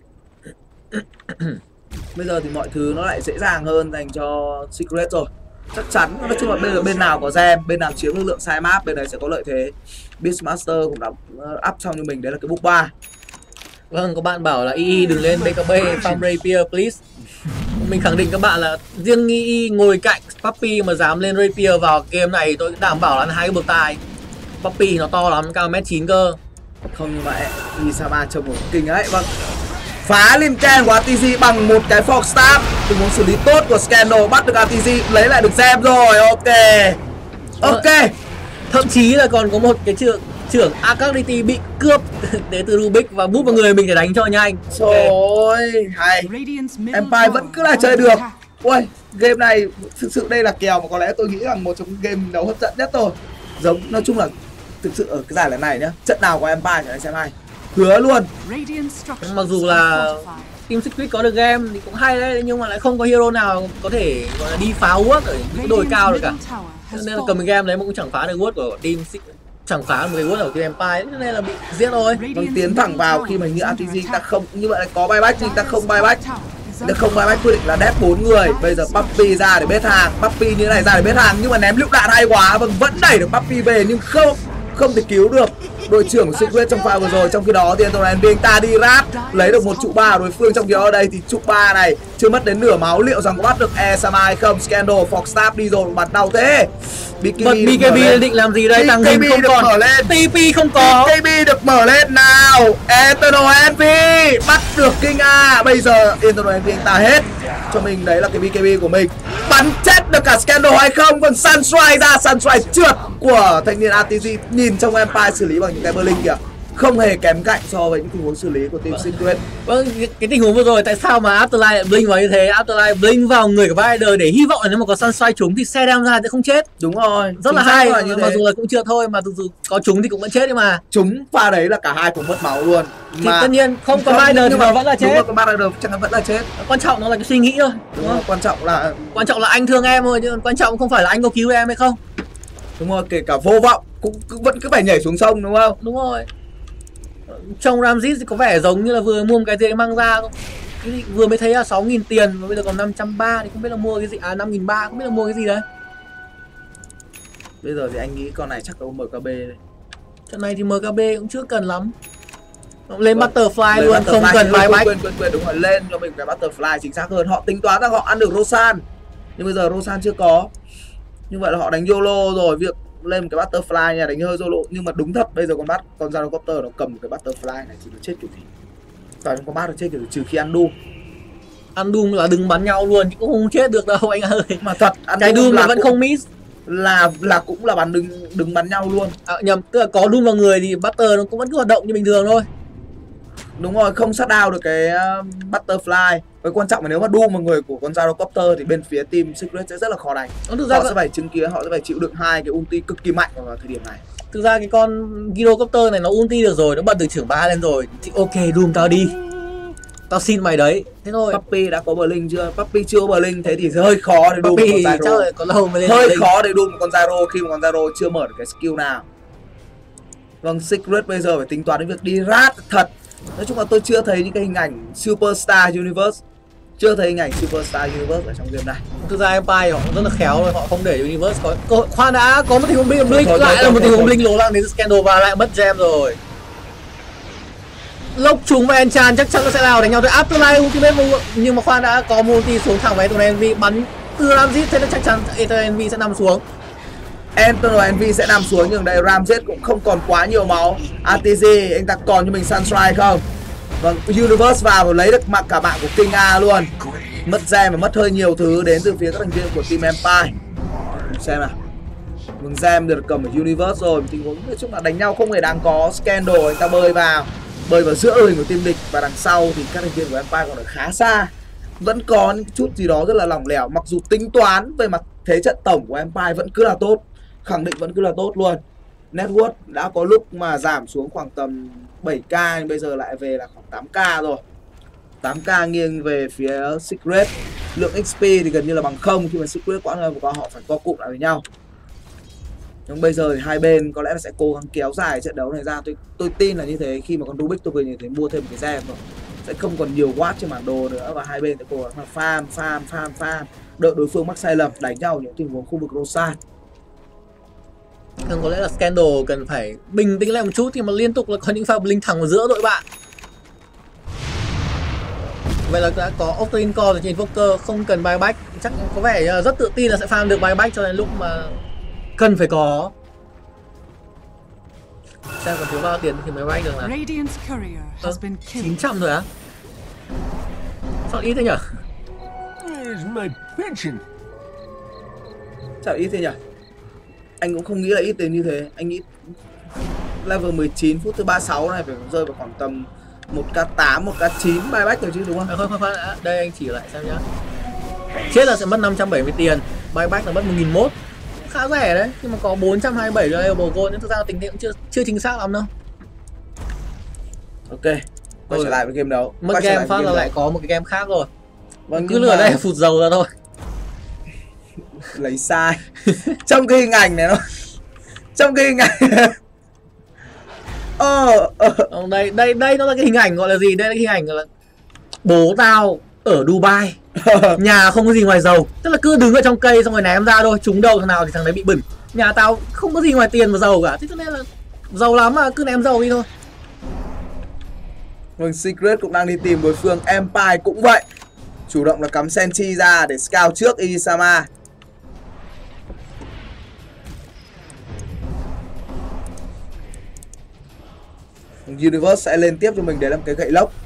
Bây giờ thì mọi thứ nó lại dễ dàng hơn dành cho Secret rồi. chắc chắn. Nói chung là bây giờ bên nào có gem, bên nào chiếm lực lượng sai map, bên đấy sẽ có lợi thế. Beastmaster cũng đã up xong như mình, đấy là cái book 3. Vâng, có bạn bảo là EE đừng lên BKB farm Rapier please. Mình khẳng định các bạn là riêng EE ngồi cạnh Puppy mà dám lên Rapier vào game này tôi đảm bảo là hai cái bậc tài. Puppy nó to lắm, cao 1m9 cơ. Không như vậy, Isama trông một kinh ấy. Vâng, phá lên can của ATG bằng một cái Fox Stab. Tình huống xử lý tốt của Scandal, bắt được ATG, lấy lại được gem rồi. Ok. Ok. Thậm chí là còn có một cái trưởng Akagiti bị cướp đến từ Rubik và búp vào người mình để đánh cho nhanh. Rồi, hay. Empire vẫn cứ là chơi được. Ui, game này thực sự đây là kèo mà có lẽ tôi nghĩ là một trong những game đấu hấp dẫn nhất rồi. Giống, nói chung là thực sự ở cái giải lần này nhá, trận nào của Empire cho anh xem hay. Hứa luôn. Mặc dù là Team Secret có được game thì cũng hay đấy, nhưng mà lại không có hero nào có thể gọi là đi phá Word ở những đồi cao được cả. Nên là cầm cái game đấy mà cũng chẳng phá được Word của Team Secret, chẳng phá được một cái Word của Team Empire, nên là bị giết thôi. Vâng, tiến thẳng vào khi mà như ATG ta không, như vậy là có buyback nhưng ta không buyback. Nếu không buyback quyết định là death 4 người. Bây giờ Puppy ra để bết hàng, Puppy như này ra để bết hàng, nhưng mà ném lựu đạn hay quá. Vâng, vẫn đẩy được Puppy về nhưng không thể cứu được đội trưởng của Secret trong pha vừa rồi. Trong khi đó thì Anton anh ta đi rát lấy được một trụ 3 của đối phương. Trong khi đó ở đây thì trụ 3 này chưa mất đến nửa máu, liệu rằng có bắt được Esama hay không? Scandal, Fox Stab đi rồi, bắn đau thế. BKB định làm gì đây? Thằng Jim không còn, mở lên. TP không có. BKB được mở lên nào. Eternal Envy bắt được King A. Bây giờ Eternal Envy anh ta hết cho mình, đấy là cái BKB của mình. Bắn chết được cả Scandal hay không? Còn Sunstrike ra, Sunstrike trượt của thanh niên ATG. Nhìn trong Empire xử lý bằng những cái Berlin kìa, không hề kém cạnh so với những tình huống xử lý của team Secret. Vâng, cái tình huống vừa rồi tại sao mà Afterlife lại blink vào như thế? Afterlife blink vào người của Rider để hy vọng là nếu mà có Sunstrike trúng thì xe đem ra sẽ không chết. Đúng rồi, rất là hay, mặc dù là cũng chưa thôi mà dù có trúng thì cũng vẫn chết. Nhưng mà trúng pha đấy là cả hai cùng mất máu luôn. Thì tất nhiên không có Rider thì mà vẫn là chết. Đúng rồi, có Rider chắc chắn vẫn là chết. Quan trọng nó là cái suy nghĩ thôi. Đúng rồi, quan trọng là anh thương em thôi, nhưng quan trọng không phải là anh có cứu em hay không. Đúng rồi, kể cả vô vọng cũng vẫn cứ phải nhảy xuống sông, đúng không? Đúng rồi. Trong Ramses thì có vẻ giống như là vừa mua một cái gì mang ra không? Cái gì vừa mới thấy là 6.000 tiền mà bây giờ còn 530 thì không biết là mua cái gì, 5.300 không biết là mua cái gì đấy. Bây giờ thì anh nghĩ con này chắc có MKB đây. Trận này thì MKB cũng chưa cần lắm. Lên Butterfly luôn, không cần buyback. Quên, đúng rồi, lên cho mình cái Butterfly chính xác hơn. Họ tính toán rằng họ ăn được Rosan, nhưng bây giờ Rosan chưa có. Như vậy là họ đánh YOLO rồi, việc lên một cái Butterfly nha, đánh hơi YOLO. Nhưng mà đúng thật, bây giờ con Gyrocopter nó cầm một cái Butterfly này thì nó chết kiểu gì? Toàn con bát nó chết kiểu gì, trừ khi ăn Doom. Ăn Doom là đừng bắn nhau luôn chứ cũng không chết được đâu anh ơi. Mà thật, cái Doom là vẫn không miss. Là cũng là bắn đừng bắn nhau luôn. Nhầm, tức là có Doom vào người thì Butter nó cũng vẫn cứ hoạt động như bình thường thôi. Đúng rồi, không sát down được cái Butterfly. Cái quan trọng là nếu mà Doom vào người của con Gyrocopter thì bên phía team Secret sẽ rất là khó đánh. Họ sẽ phải chứng kiến, họ sẽ phải chịu đựng hai cái ulti cực kỳ mạnh vào thời điểm này. Thực ra cái con Gyrocopter này nó ulti được rồi, nó bật từ trưởng 3 lên rồi thì ok, Doom tao đi, tao xin mày đấy. Thế thôi. Puppy đã có Blink chưa? Puppy chưa có Blink, thế thì hơi khó để Doom con Gyro. Có lâu mới lên hơi Blink. Khó để Doom con Gyro khi mà con Gyro chưa mở được cái skill nào. Vâng, Secret bây giờ phải tính toán đến việc đi rat thật. Nói chung là tôi chưa thấy những cái hình ảnh Superstar Universe, chưa thấy hình ảnh Superstar Universe ở trong game này. Thực ra Empire họ rất là khéo rồi, họ không để Universe có khoan đã, có một tình huống Blink lại là một tình huống Blink lố lăng đến Scandal và lại mất gem rồi. Lốc trúng và Enchant chắc chắn nó sẽ lao đánh nhau tới Afterlife Ultimate, nhưng mà khoan đã, có multi xuống thẳng với Eternal Envy bắn từ Ramses, thế nên chắc chắn Eternal Envy sẽ nằm xuống. Eternal Envy sẽ nằm xuống, nhưng đây Ramses cũng không còn quá nhiều máu. ATG anh ta còn cho mình Sunstrike không? Vâng, Universe vào và lấy được cả bạn của King A luôn. Mất gem và mất hơi nhiều thứ đến từ phía các thành viên của team Empire. Xem nào. Vâng, gem được cầm ở Universe rồi. Tình huống nói chung là đánh nhau không hề đáng có. Scandal anh ta bơi vào giữa đội hình của team địch, và đằng sau thì các thành viên của Empire còn ở khá xa. Vẫn có những chút gì đó rất là lỏng lẻo, mặc dù tính toán về mặt thế trận tổng của Empire vẫn cứ là tốt, khẳng định vẫn cứ là tốt luôn. Network đã có lúc mà giảm xuống khoảng tầm 7k, nhưng bây giờ lại về là khoảng 8k rồi. 8k nghiêng về phía Secret. Lượng XP thì gần như là bằng không khi mà Secret quãng thời gian họ phải co cụm lại với nhau. Nhưng bây giờ thì hai bên có lẽ là sẽ cố gắng kéo dài trận đấu này ra. Tôi tin là như thế, khi mà con Rubik tôi vừa nhìn thấy mua thêm một cái gem rồi, sẽ không còn nhiều watt trên bản đồ nữa, và hai bên sẽ cố gắng là farm đợi đối phương mắc sai lầm, đánh nhau những tình huống khu vực Rosan. Có lẽ là Scandal cần phải bình tĩnh lại một chút, thì mà liên tục là có những pha blink thẳng vào giữa đội bạn. Vậy là đã có Octarine Core rồi trên Invoker, không cần buyback. Chắc có vẻ rất tự tin là sẽ farm được buyback cho đến lúc mà cần phải có. Xem còn thiếu bao tiền thì mới buyback được là 900 rồi á? Sao ít thế nhỉ? Sao ít thế nhỉ? Anh cũng không nghĩ là ít đến như thế. Anh nghĩ level 19 phút thứ 36 này phải rơi vào khoảng tầm 1k8, 1k9 buyback rồi chứ đúng không? Không, đây anh chỉ lại xem nhá. Chết là sẽ mất 570 tiền, buyback là mất 1001. Khá rẻ đấy, nhưng mà có 427 cho level gold, nhưng thực ra tình cũng chưa chính xác lắm đâu. Ok, quay trở lại với game đấu. Mất game phát là lại có một cái game khác rồi. Vâng, cứ lừa đây phụt dầu ra thôi. Lấy sai. Trong cái hình ảnh này nó trong cái hình ảnh đây nó là cái hình ảnh gọi là gì? Đây là cái hình ảnh gọi là bố tao ở Dubai. Nhà không có gì ngoài dầu. Tức là cứ đứng ở trong cây xong rồi ném ra thôi, trúng đầu thằng nào thì thằng đấy bị bẩn. Nhà tao không có gì ngoài tiền và dầu cả. Thế cho nên là giàu lắm mà cứ ném dầu đi thôi. Vâng, Secret cũng đang đi tìm đối phương. Empire cũng vậy. Chủ động là cắm Sentry ra để scout trước Irisama. Universe sẽ lên tiếp cho mình để làm cái gậy lốc.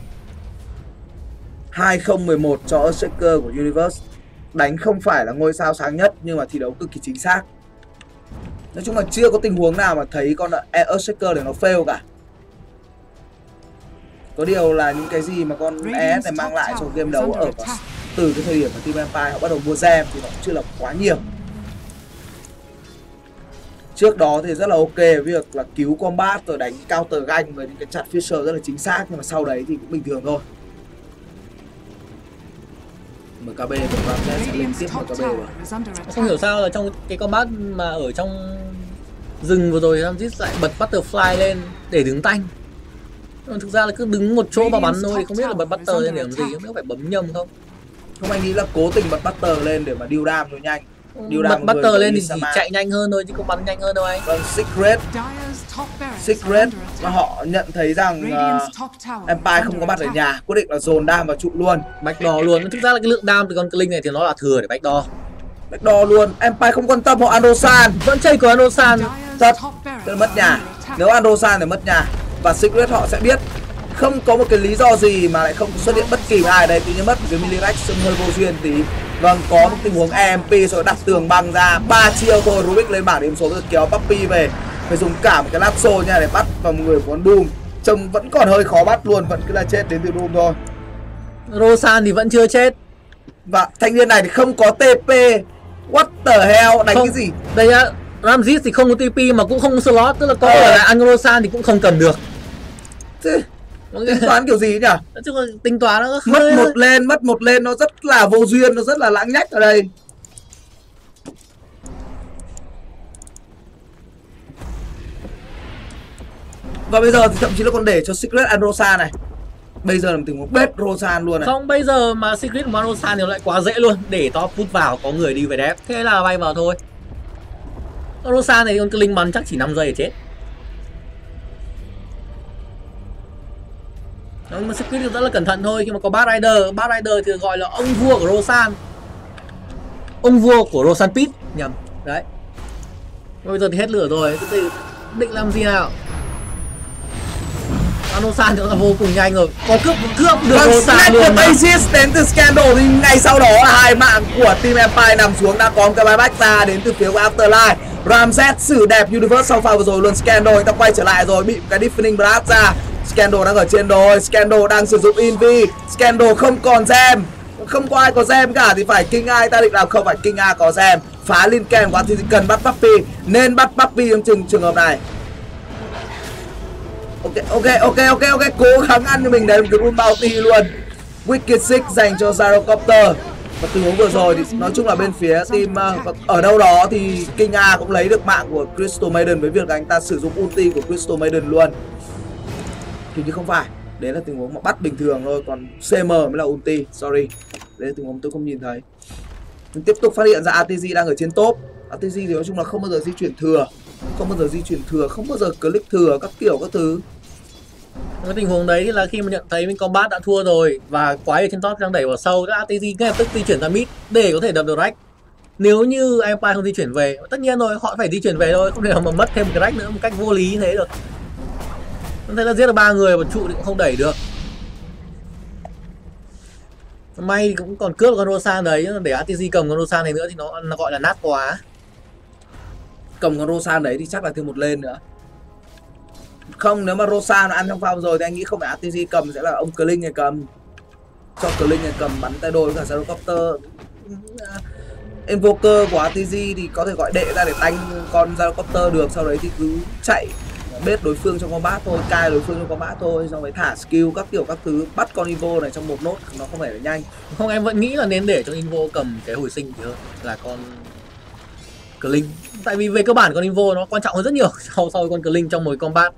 2011 cho Earthshaker của Universe. Đánh không phải là ngôi sao sáng nhất nhưng mà thi đấu cực kỳ chính xác. Nói chung là chưa có tình huống nào mà thấy con Earthshaker để nó fail cả. Có điều là những cái gì mà con ES này mang lại cho game đấu ở từ cái thời điểm mà Team Empire họ bắt đầu mua gem thì nó cũng chưa là quá nhiều. Trước đó thì rất là ok với việc là cứu combat rồi đánh counter ganh với những cái chặt Fisher rất là chính xác, nhưng mà sau đấy thì cũng bình thường thôi. MKB của Ramses sẽ lên tiếp MKB rồi. Không hiểu sao là trong cái combat mà ở trong rừng vừa rồi Ramses lại bật Butterfly lên để đứng tanh. Thực ra là cứ đứng một chỗ và bắn thôi, thì không biết là bật Butter lên để làm gì, không biết phải bấm nhầm không. Không, anh nghĩ là cố tình bật Butter lên để mà deal damage cho nhanh. Bật Butter lên thì chỉ chạy nhanh hơn thôi chứ không bắn nhanh hơn đâu anh. Vâng, Secret mà họ nhận thấy rằng Empire không có mặt ở nhà, quyết định là dồn đam vào trụ luôn, backdoor luôn. Thực ra là cái lượng đam từ con Kling này thì nó là thừa để backdoor luôn. Empire không quan tâm, họ Androsan vẫn chơi của Androsan thật, tức là mất nhà. Nếu Androsan thì mất nhà và Secret họ sẽ biết không có một cái lý do gì mà lại không xuất hiện bất kỳ ai đây. Tự nhiên mất cái Milirex xưng hơi vô duyên tí. Vâng, có một tình huống EMP rồi đặt tường băng ra 3 chiêu thôi. Rubik lên bảng điểm số rồi kéo Puppy về. Phải dùng cả một cái Lapso nha để bắt vào một người của con Doom. Trông vẫn còn hơi khó bắt luôn, vẫn cứ là chết đến từ Doom thôi. Rosan thì vẫn chưa chết. Và thanh niên này thì không có TP. What the hell, đánh không, cái gì? Đây á, Ramses thì không có TP mà cũng không có slot. Tức là có ở lại anh Rosan thì cũng không cầm được. Thế tính toán kiểu gì nhỉ? Chứ tính toán nó mất một lên nó rất là vô duyên, nó rất là lãng nhách ở đây. Và bây giờ thì thậm chí là còn để cho Secret Androsan này. Bây giờ là một tình huống bết Rosan luôn này. Không, bây giờ mà Secret của Androsan thì lại quá dễ luôn. Để top put vào, có người đi về đép, thế là bay vào thôi. Androsan này con Kling bắn chắc chỉ 5 giây để chết. Nhưng mà Secret thì rất là cẩn thận thôi. Khi mà có Bad Rider thì gọi là ông vua của Rosan. Ông vua của Rosan Pit, nhầm. Đấy. Bây giờ thì hết lửa rồi, thì định làm gì nào? Androsan thì nó là vô cùng nhanh rồi. Có cướp được Rosan luôn mà. Aegis đến từ Scandal thì ngay sau đó là hai mạng của Team Empire nằm xuống, đã có một cái buyback ra đến từ phía của Afterlife. Ramses xử đẹp Universe sau pha vừa rồi luôn. Scandal người ta quay trở lại rồi, bị một cái Deafening Blast ra. Scandal đang ở trên đồi, Scandal đang sử dụng Invi. Scandal không còn gem, không có ai có gem cả thì phải King A, ta định làm không phải King A có gem. Phá Lincoln quá thì cần bắt Puppy, nên bắt Puppy trong trường hợp này. Ok, cố gắng ăn cho mình đấy một cái Rune Bounty luôn. Wicked Six dành cho Gyrocopter. Và từ hướng vừa rồi thì nói chung là bên phía team ở đâu đó thì King A cũng lấy được mạng của Crystal Maiden với việc anh ta sử dụng ulti của Crystal Maiden luôn. Hình như không phải, đấy là tình huống mà bắt bình thường thôi, còn CM mới là ulti, sorry. Đấy là tình huống tôi không nhìn thấy. Mình tiếp tục phát hiện ra ATG đang ở trên top. ATG thì nói chung là không bao giờ di chuyển thừa, không bao giờ click thừa các kiểu các thứ. Cái tình huống đấy thì là khi mà nhận thấy mình combat đã thua rồi và quái ở trên top đang đẩy vào sâu, các ATG ngay lập tức di chuyển ra mid để có thể đập được Rex. Nếu như Empire không di chuyển về, tất nhiên rồi, họ phải di chuyển về thôi, không thể nào mà mất thêm một cái Rex nữa một cách vô lý như thế được. Thế là giết được 3 người và trụ thì cũng không đẩy được. May cũng còn cướp con Rosan đấy, để ATG cầm con Rosan này nữa thì nó gọi là nát quá. Cầm con Rosan đấy thì chắc là thêm một lên nữa. Không, nếu mà Rosan ăn trong farm rồi thì anh nghĩ không phải ATG cầm, sẽ là ông Kling này cầm. Cho Kling này cầm bắn tay đôi với cả Gyrocopter. Invoker của ATG thì có thể gọi đệ ra để tanh con Gyrocopter được, sau đấy thì cứ chạy bết đối phương trong combat thôi, cai đối phương trong combat thôi, xong rồi thả skill các kiểu các thứ, bắt con Invo này trong một nốt nó không phải là nhanh. Không, em vẫn nghĩ là nên để cho Invo cầm cái hồi sinh thì hơn là con Kling. Tại vì về cơ bản con Invo nó quan trọng hơn rất nhiều so với con Kling trong một combat.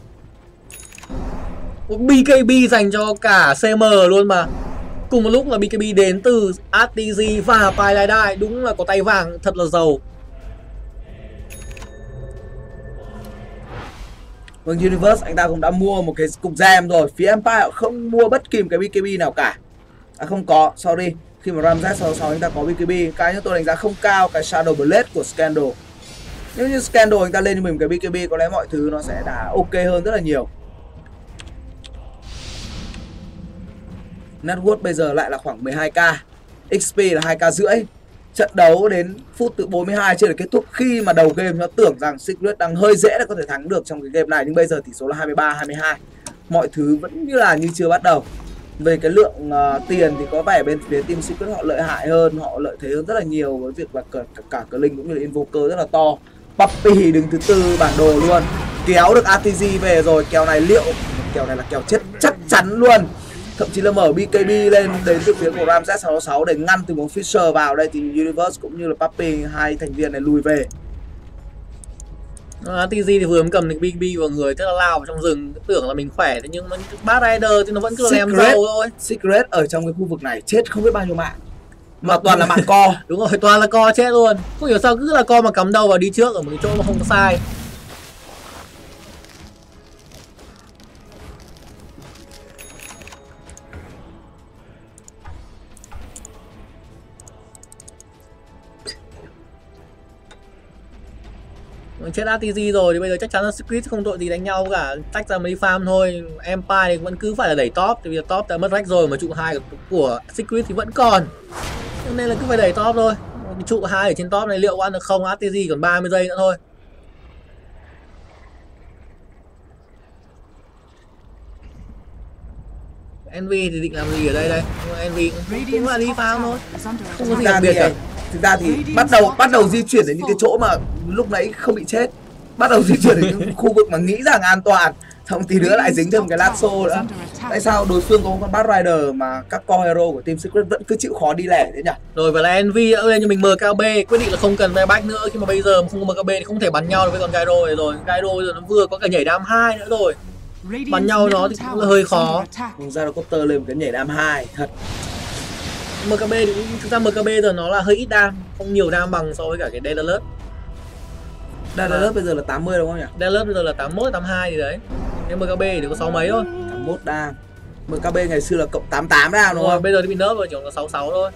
BKB dành cho cả CM luôn mà. Cùng một lúc là BKB đến từ ATG và Paladin, đúng là có tay vàng thật là giàu. Vâng, Universe anh ta cũng đã mua một cái cục gem rồi. Phía Empire không mua bất kỳ một cái BKB nào cả. Không có, sorry. Khi mà Ramses 66 anh ta có BKB. Cái như tôi đánh giá không cao cái Shadow Blade của Scandal. Nếu như Scandal anh ta lên cho mình cái BKB, có lẽ mọi thứ nó sẽ đã ok hơn rất là nhiều. Network bây giờ lại là khoảng 12k, XP là 2k rưỡi. Trận đấu đến phút từ 42 chưa được kết thúc. Khi mà đầu game nó tưởng rằng Secret đang hơi dễ để có thể thắng được trong cái game này, nhưng bây giờ tỷ số là 23-22. Mọi thứ vẫn như là như chưa bắt đầu. Về cái lượng tiền thì có vẻ bên phía team Secret họ lợi hại hơn, họ lợi thế hơn rất là nhiều với việc là cả Kling cũng như là Invoker rất là to. Puppy đứng thứ 4 bản đồ luôn, kéo được ATG về rồi. Kèo này kèo này là kèo chết chắc chắn luôn. Thậm chí là mở BKB lên đến từ phía của Ramses 66 để ngăn từ một Fisher vào đây, thì Universe cũng như là Puppy, hai thành viên này lùi về. ATG thì vừa mới cầm được BKB vào người, tức là lao vào trong rừng, tưởng là mình khỏe, thế nhưng mà Bad Rider thì nó vẫn cứ làm dâu thôi. Secret ở trong cái khu vực này chết không biết bao nhiêu mạng, mà toàn là mạng co. Đúng rồi, toàn là co chết luôn. Không hiểu sao cứ là co mà cắm đầu vào đi trước ở một cái chỗ mà không có sai. Chết ATG rồi thì bây giờ chắc chắn là Secret không tội gì đánh nhau cả, tách ra mà đi farm thôi. Empire thì vẫn cứ phải là đẩy top, tại vì top đã mất Rex rồi mà trụ 2 của Secret thì vẫn còn, nên là cứ phải đẩy top thôi. Cái trụ 2 ở trên top này liệu có ăn được không? ATG còn 30 giây nữa thôi. Envy thì định làm gì ở đây đây? Envy cũng là đi farm thôi, không có gì đặc biệt cả. Thực ra thì bắt đầu di chuyển đến những cái chỗ mà lúc nãy không bị chết, bắt đầu di chuyển đến những khu vực mà nghĩ rằng an toàn, xong tí nữa lại dính thêm cái lasso nữa. Tại sao đối phương có một con Bad Rider mà các core hero của team Secret vẫn cứ chịu khó đi lẻ thế nhỉ? Rồi và là Envy đã lên cho mình MKB, quyết định là không cần về back nữa, khi mà bây giờ mà không có MKB thì không thể bắn nhau được với con Gyro này rồi. Gyro bây giờ nó vừa có cả nhảy đam 2 nữa rồi, bắn nhau nó thì cũng là hơi khó. Gyrocopter lên một cái nhảy đam 2 thật. MKB thì cũng, thực ra MKB giờ nó là hơi ít đam, không nhiều đam bằng so với cả cái Daedalus. Daedalus bây giờ là 80 đúng không nhỉ? Daedalus bây giờ là 81, 82 gì đấy. Cái MKB thì có 6 mấy thôi. 81 đam. MKB ngày xưa là cộng 88 đam đúng không? Bây giờ thì bị nerf rồi, chỉ còn 66 thôi.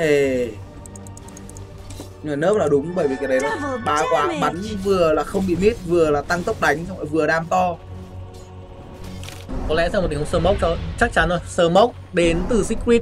Nhưng mà nerf là đúng, bởi vì cái đấy nó bá quá, bắn vừa là không bị miss, vừa là tăng tốc đánh, xong rồi vừa đam to. Có lẽ sẽ một tình huống smoke cho chắc chắn rồi. Smoke đến từ Secret.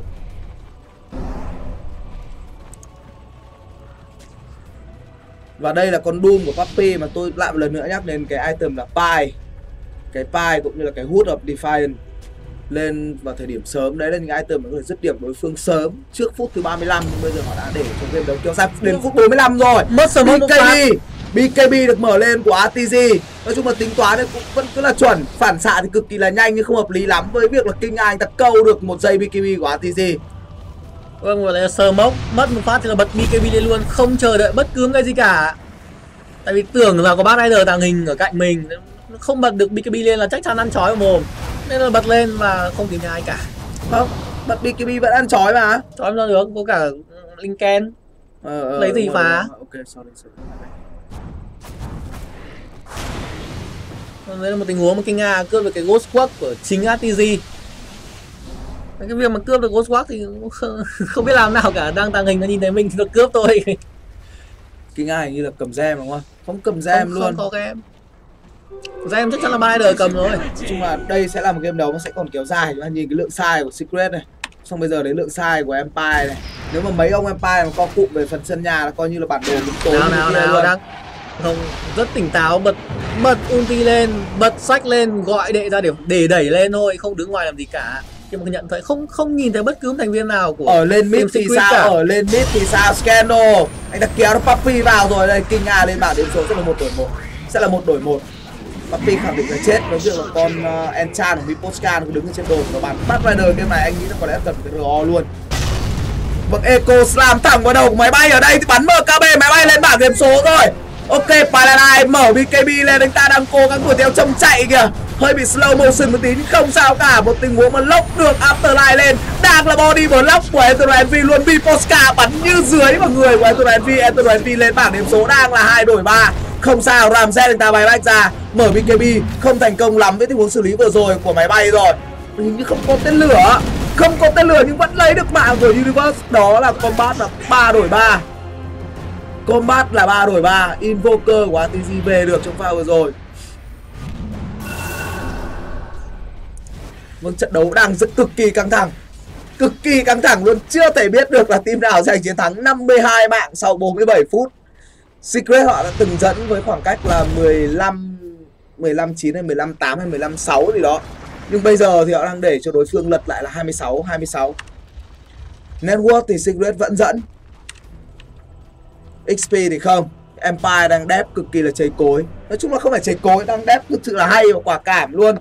Và đây là con Doom của Puppy mà tôi lại một lần nữa nhắc đến cái item là Pie. Cái Pie cũng như là cái Hood of Defiance lên vào thời điểm sớm. Đấy là những item mà có thể dứt điểm đối phương sớm trước phút thứ 35. Nhưng bây giờ họ đã để cho game đấu kéo dài đến phút 45 rồi. Mất smoke BKB được mở lên của ATG. Nói chung là tính toán cũng vẫn cứ là chuẩn. Phản xạ thì cực kỳ là nhanh nhưng không hợp lý lắm với việc là King Eye ta câu được một giây BKB của ATG. Vâng, gọi là smoke, mất một phát thì là bật BKB lên luôn, không chờ đợi bất cứ cái gì cả. Tại vì tưởng là có Bad Rider tàng hình ở cạnh mình, không bật được BKB lên là chắc chắn ăn chói vào mồm, nên là bật lên và không tìm thấy ai cả. Không, bật BKB vẫn ăn chói mà. Chói ra được, có cả Lincoln. Lấy gì phá? Ok, sorry. Đây là một tình huống mà Kinh Nga cướp được cái Ghost Walk của chính ATG. Cái việc mà cướp được Ghost Walk thì không biết làm nào cả, đang tàng hình nó nhìn thấy mình thì nó cướp thôi. Kinh Nga hình như là cầm gem đúng không? Không cầm gem luôn. Không có gem. Gem chắc chắn là bay đời cầm rồi. Nói chung là đây sẽ là một game đấu nó sẽ còn kéo dài. Chúng ta nhìn cái lượng sai của Secret này. Xong bây giờ đến lượng sai của Empire này. Nếu mà mấy ông Empire mà co cụm về phần sân nhà là coi như là bản đồ đúng tối. Nào đang không, rất tỉnh táo, bật ulti lên, bật sách lên, gọi đệ ra để đẩy lên thôi, không đứng ngoài làm gì cả. Nhưng mà nhận thấy không nhìn thấy bất cứ thành viên nào của ở lên mid thì sao cả. Ở lên mid thì sao? Scandal anh đã kéo nó Puppy vào rồi. Đây Kinh Nga lên bảng điểm số sẽ là 1 đổi 1, sẽ là 1 đổi 1. Puppy khẳng định là chết với việc là con Enchan của Miposka nó đứng ở trên đồi của nó bắn. Battle Rider game này anh nghĩ là có lẽ cần cái RO luôn. Vâng, Echo Slam thẳng vào đầu của máy bay ở đây thì bắn MKB, máy bay lên bảng điểm số rồi. Ok, Paladine mở BKB lên, anh ta đang cố gắng đuổi theo trông chạy kìa. Hơi bị slow motion một tí nhưng không sao cả. Một tình huống mà lốc được Afterlife lên. Đang là body block của Eternal luôn. Miposka bắn như dưới vào người của Eternal lên bảng điểm số đang là 2 đổi 3. Không sao, Ramses anh ta bay back ra. Mở BKB không thành công lắm với tình huống xử lý vừa rồi của máy bay rồi. Hình như không có tên lửa. Không có tên lửa nhưng vẫn lấy được mạng của Universe. Đó là combat là 3 đổi 3. Combat là 3 đổi 3. Invoker của ATG về được trong pha vừa rồi. Vâng, trận đấu đang rất cực kỳ căng thẳng. Cực kỳ căng thẳng luôn. Chưa thể biết được là team nào giành chiến thắng. 52 mạng sau 47 phút. Secret họ đã từng dẫn với khoảng cách là 15-9 hay 15-8 hay 15-6 gì đó. Nhưng bây giờ thì họ đang để cho đối phương lật lại là 26-26. Network thì Secret vẫn dẫn. XP thì không. Empire đang đép cực kỳ là cháy cối. Nói chung là không phải cháy cối, đang đép thực sự là hay và quả cảm luôn.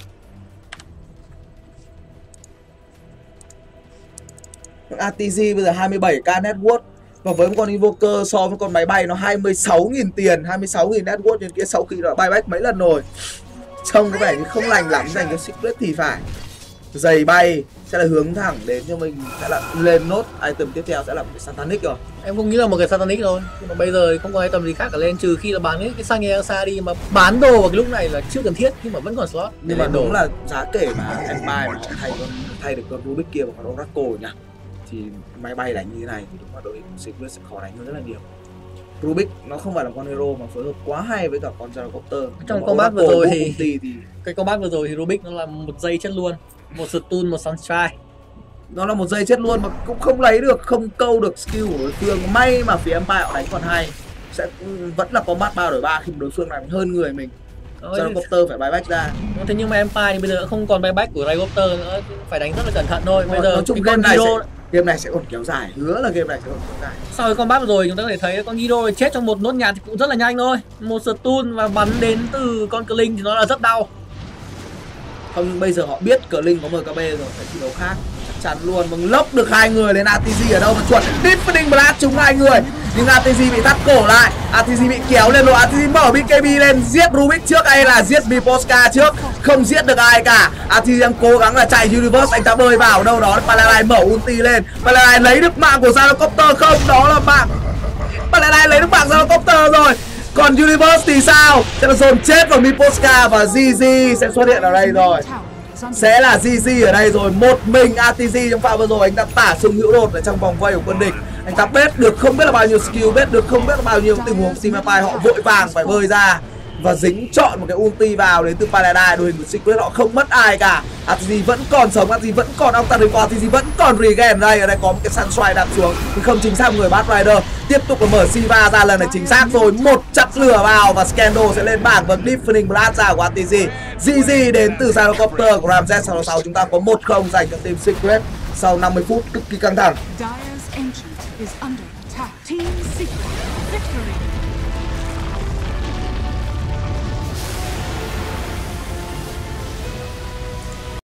ATG bây giờ 27k network. Và với một con Invoker so với con máy bay nó 26.000 tiền, 26.000 network trên kia sau khi nó bay back mấy lần rồi. Trông có vẻ như không lành lắm dành cho Secret thì phải. Giày bay sẽ là hướng thẳng đến cho mình, sẽ là lên nốt item tiếp theo sẽ là một cái Satanic rồi. Em không nghĩ là một cái Satanic thôi. Nhưng mà bây giờ không có item gì khác cả lên, trừ khi là bán cái sang Elsa đi. Mà bán đồ vào cái lúc này là chưa cần thiết nhưng mà vẫn còn slot. Nhưng mà đúng là giá kể mà Empire mà thay được con Rubik kia và con Oracle nhỉ, thì máy bay đánh như thế này thì đúng là đội Secret sẽ khó đánh hơn rất là nhiều. Rubik nó không phải là con hero mà phối hợp quá hay với cả con Gyrocopter. Trong combat vừa rồi thì cái combat vừa rồi thì Rubik nó là một giây chết luôn, một stun, một sunstrike. Nó là một giây chết luôn mà cũng không lấy được, không câu được skill của đối phương. May mà phía Empire họ đánh còn hay, sẽ vẫn là combat 3 đổi 3 khi đối phương đánh hơn người mình. Gyrocopter phải buyback ra. Thế nhưng mà Empire thì bây giờ không còn buyback của Gyrocopter nữa, phải đánh rất là cẩn thận thôi. Bây giờ nói chung game này sẽ còn kéo dài, hứa là game này sẽ còn kéo dài. Sau cái combat vừa rồi chúng ta có thể thấy con Guido chết trong một nốt nhạc thì cũng rất là nhanh thôi. Một stun và bắn đến từ con Kling thì nó là rất đau. Không, nhưng bây giờ họ biết Kling có MKB rồi, phải thi đấu khác chắc chắn luôn. Vâng, lốc được 2 người lên ATG ở đâu mà chuẩn Deafening Blast trúng 2 người. Nhưng ATG bị thắt cổ lại, ATG bị kéo lên rồi. ATG mở BKB lên, giết Rubik trước hay là giết Miposka trước? Không giết được ai cả. ATG đang cố gắng là chạy Universe, anh ta bơi vào đâu đó. Paladine mở ulti lên, Paladine lấy được mạng của Gyrocopter không? Đó là mạng, Paladine lấy được mạng Gyrocopter rồi. Còn Universe thì sao? Sẽ là dồn chết vào Miposka và GG sẽ xuất hiện ở đây rồi. Sẽ là GG ở đây rồi. Một mình ATG trong pha vừa rồi anh ta tả súng hữu đột ở trong vòng vây của quân địch. Anh ta bết được không biết là bao nhiêu skill, bết được không biết là bao nhiêu tình huống. Team Empire họ vội vàng phải bơi ra và dính chọn một cái ulti vào đến từ Paladine. Đội hình của Secret họ không mất ai cả. ATG vẫn còn sống, ATG vẫn còn Octane, ATG vẫn còn regen. Đây, ở đây có một cái Sunstrike đặt xuống nhưng không chính xác người Battle Rider. Tiếp tục là mở Siva ra, lần này chính xác rồi. Một chặt lửa vào và Scandal sẽ lên bảng và Deafening Blast ra của ATG. GG đến từ Gyrocopter của Ramses. Sau chúng ta có 1-0 dành cho team Secret sau 50 phút cực kỳ căng thẳng. Dire's Ancient is under attack. Team Secret victory.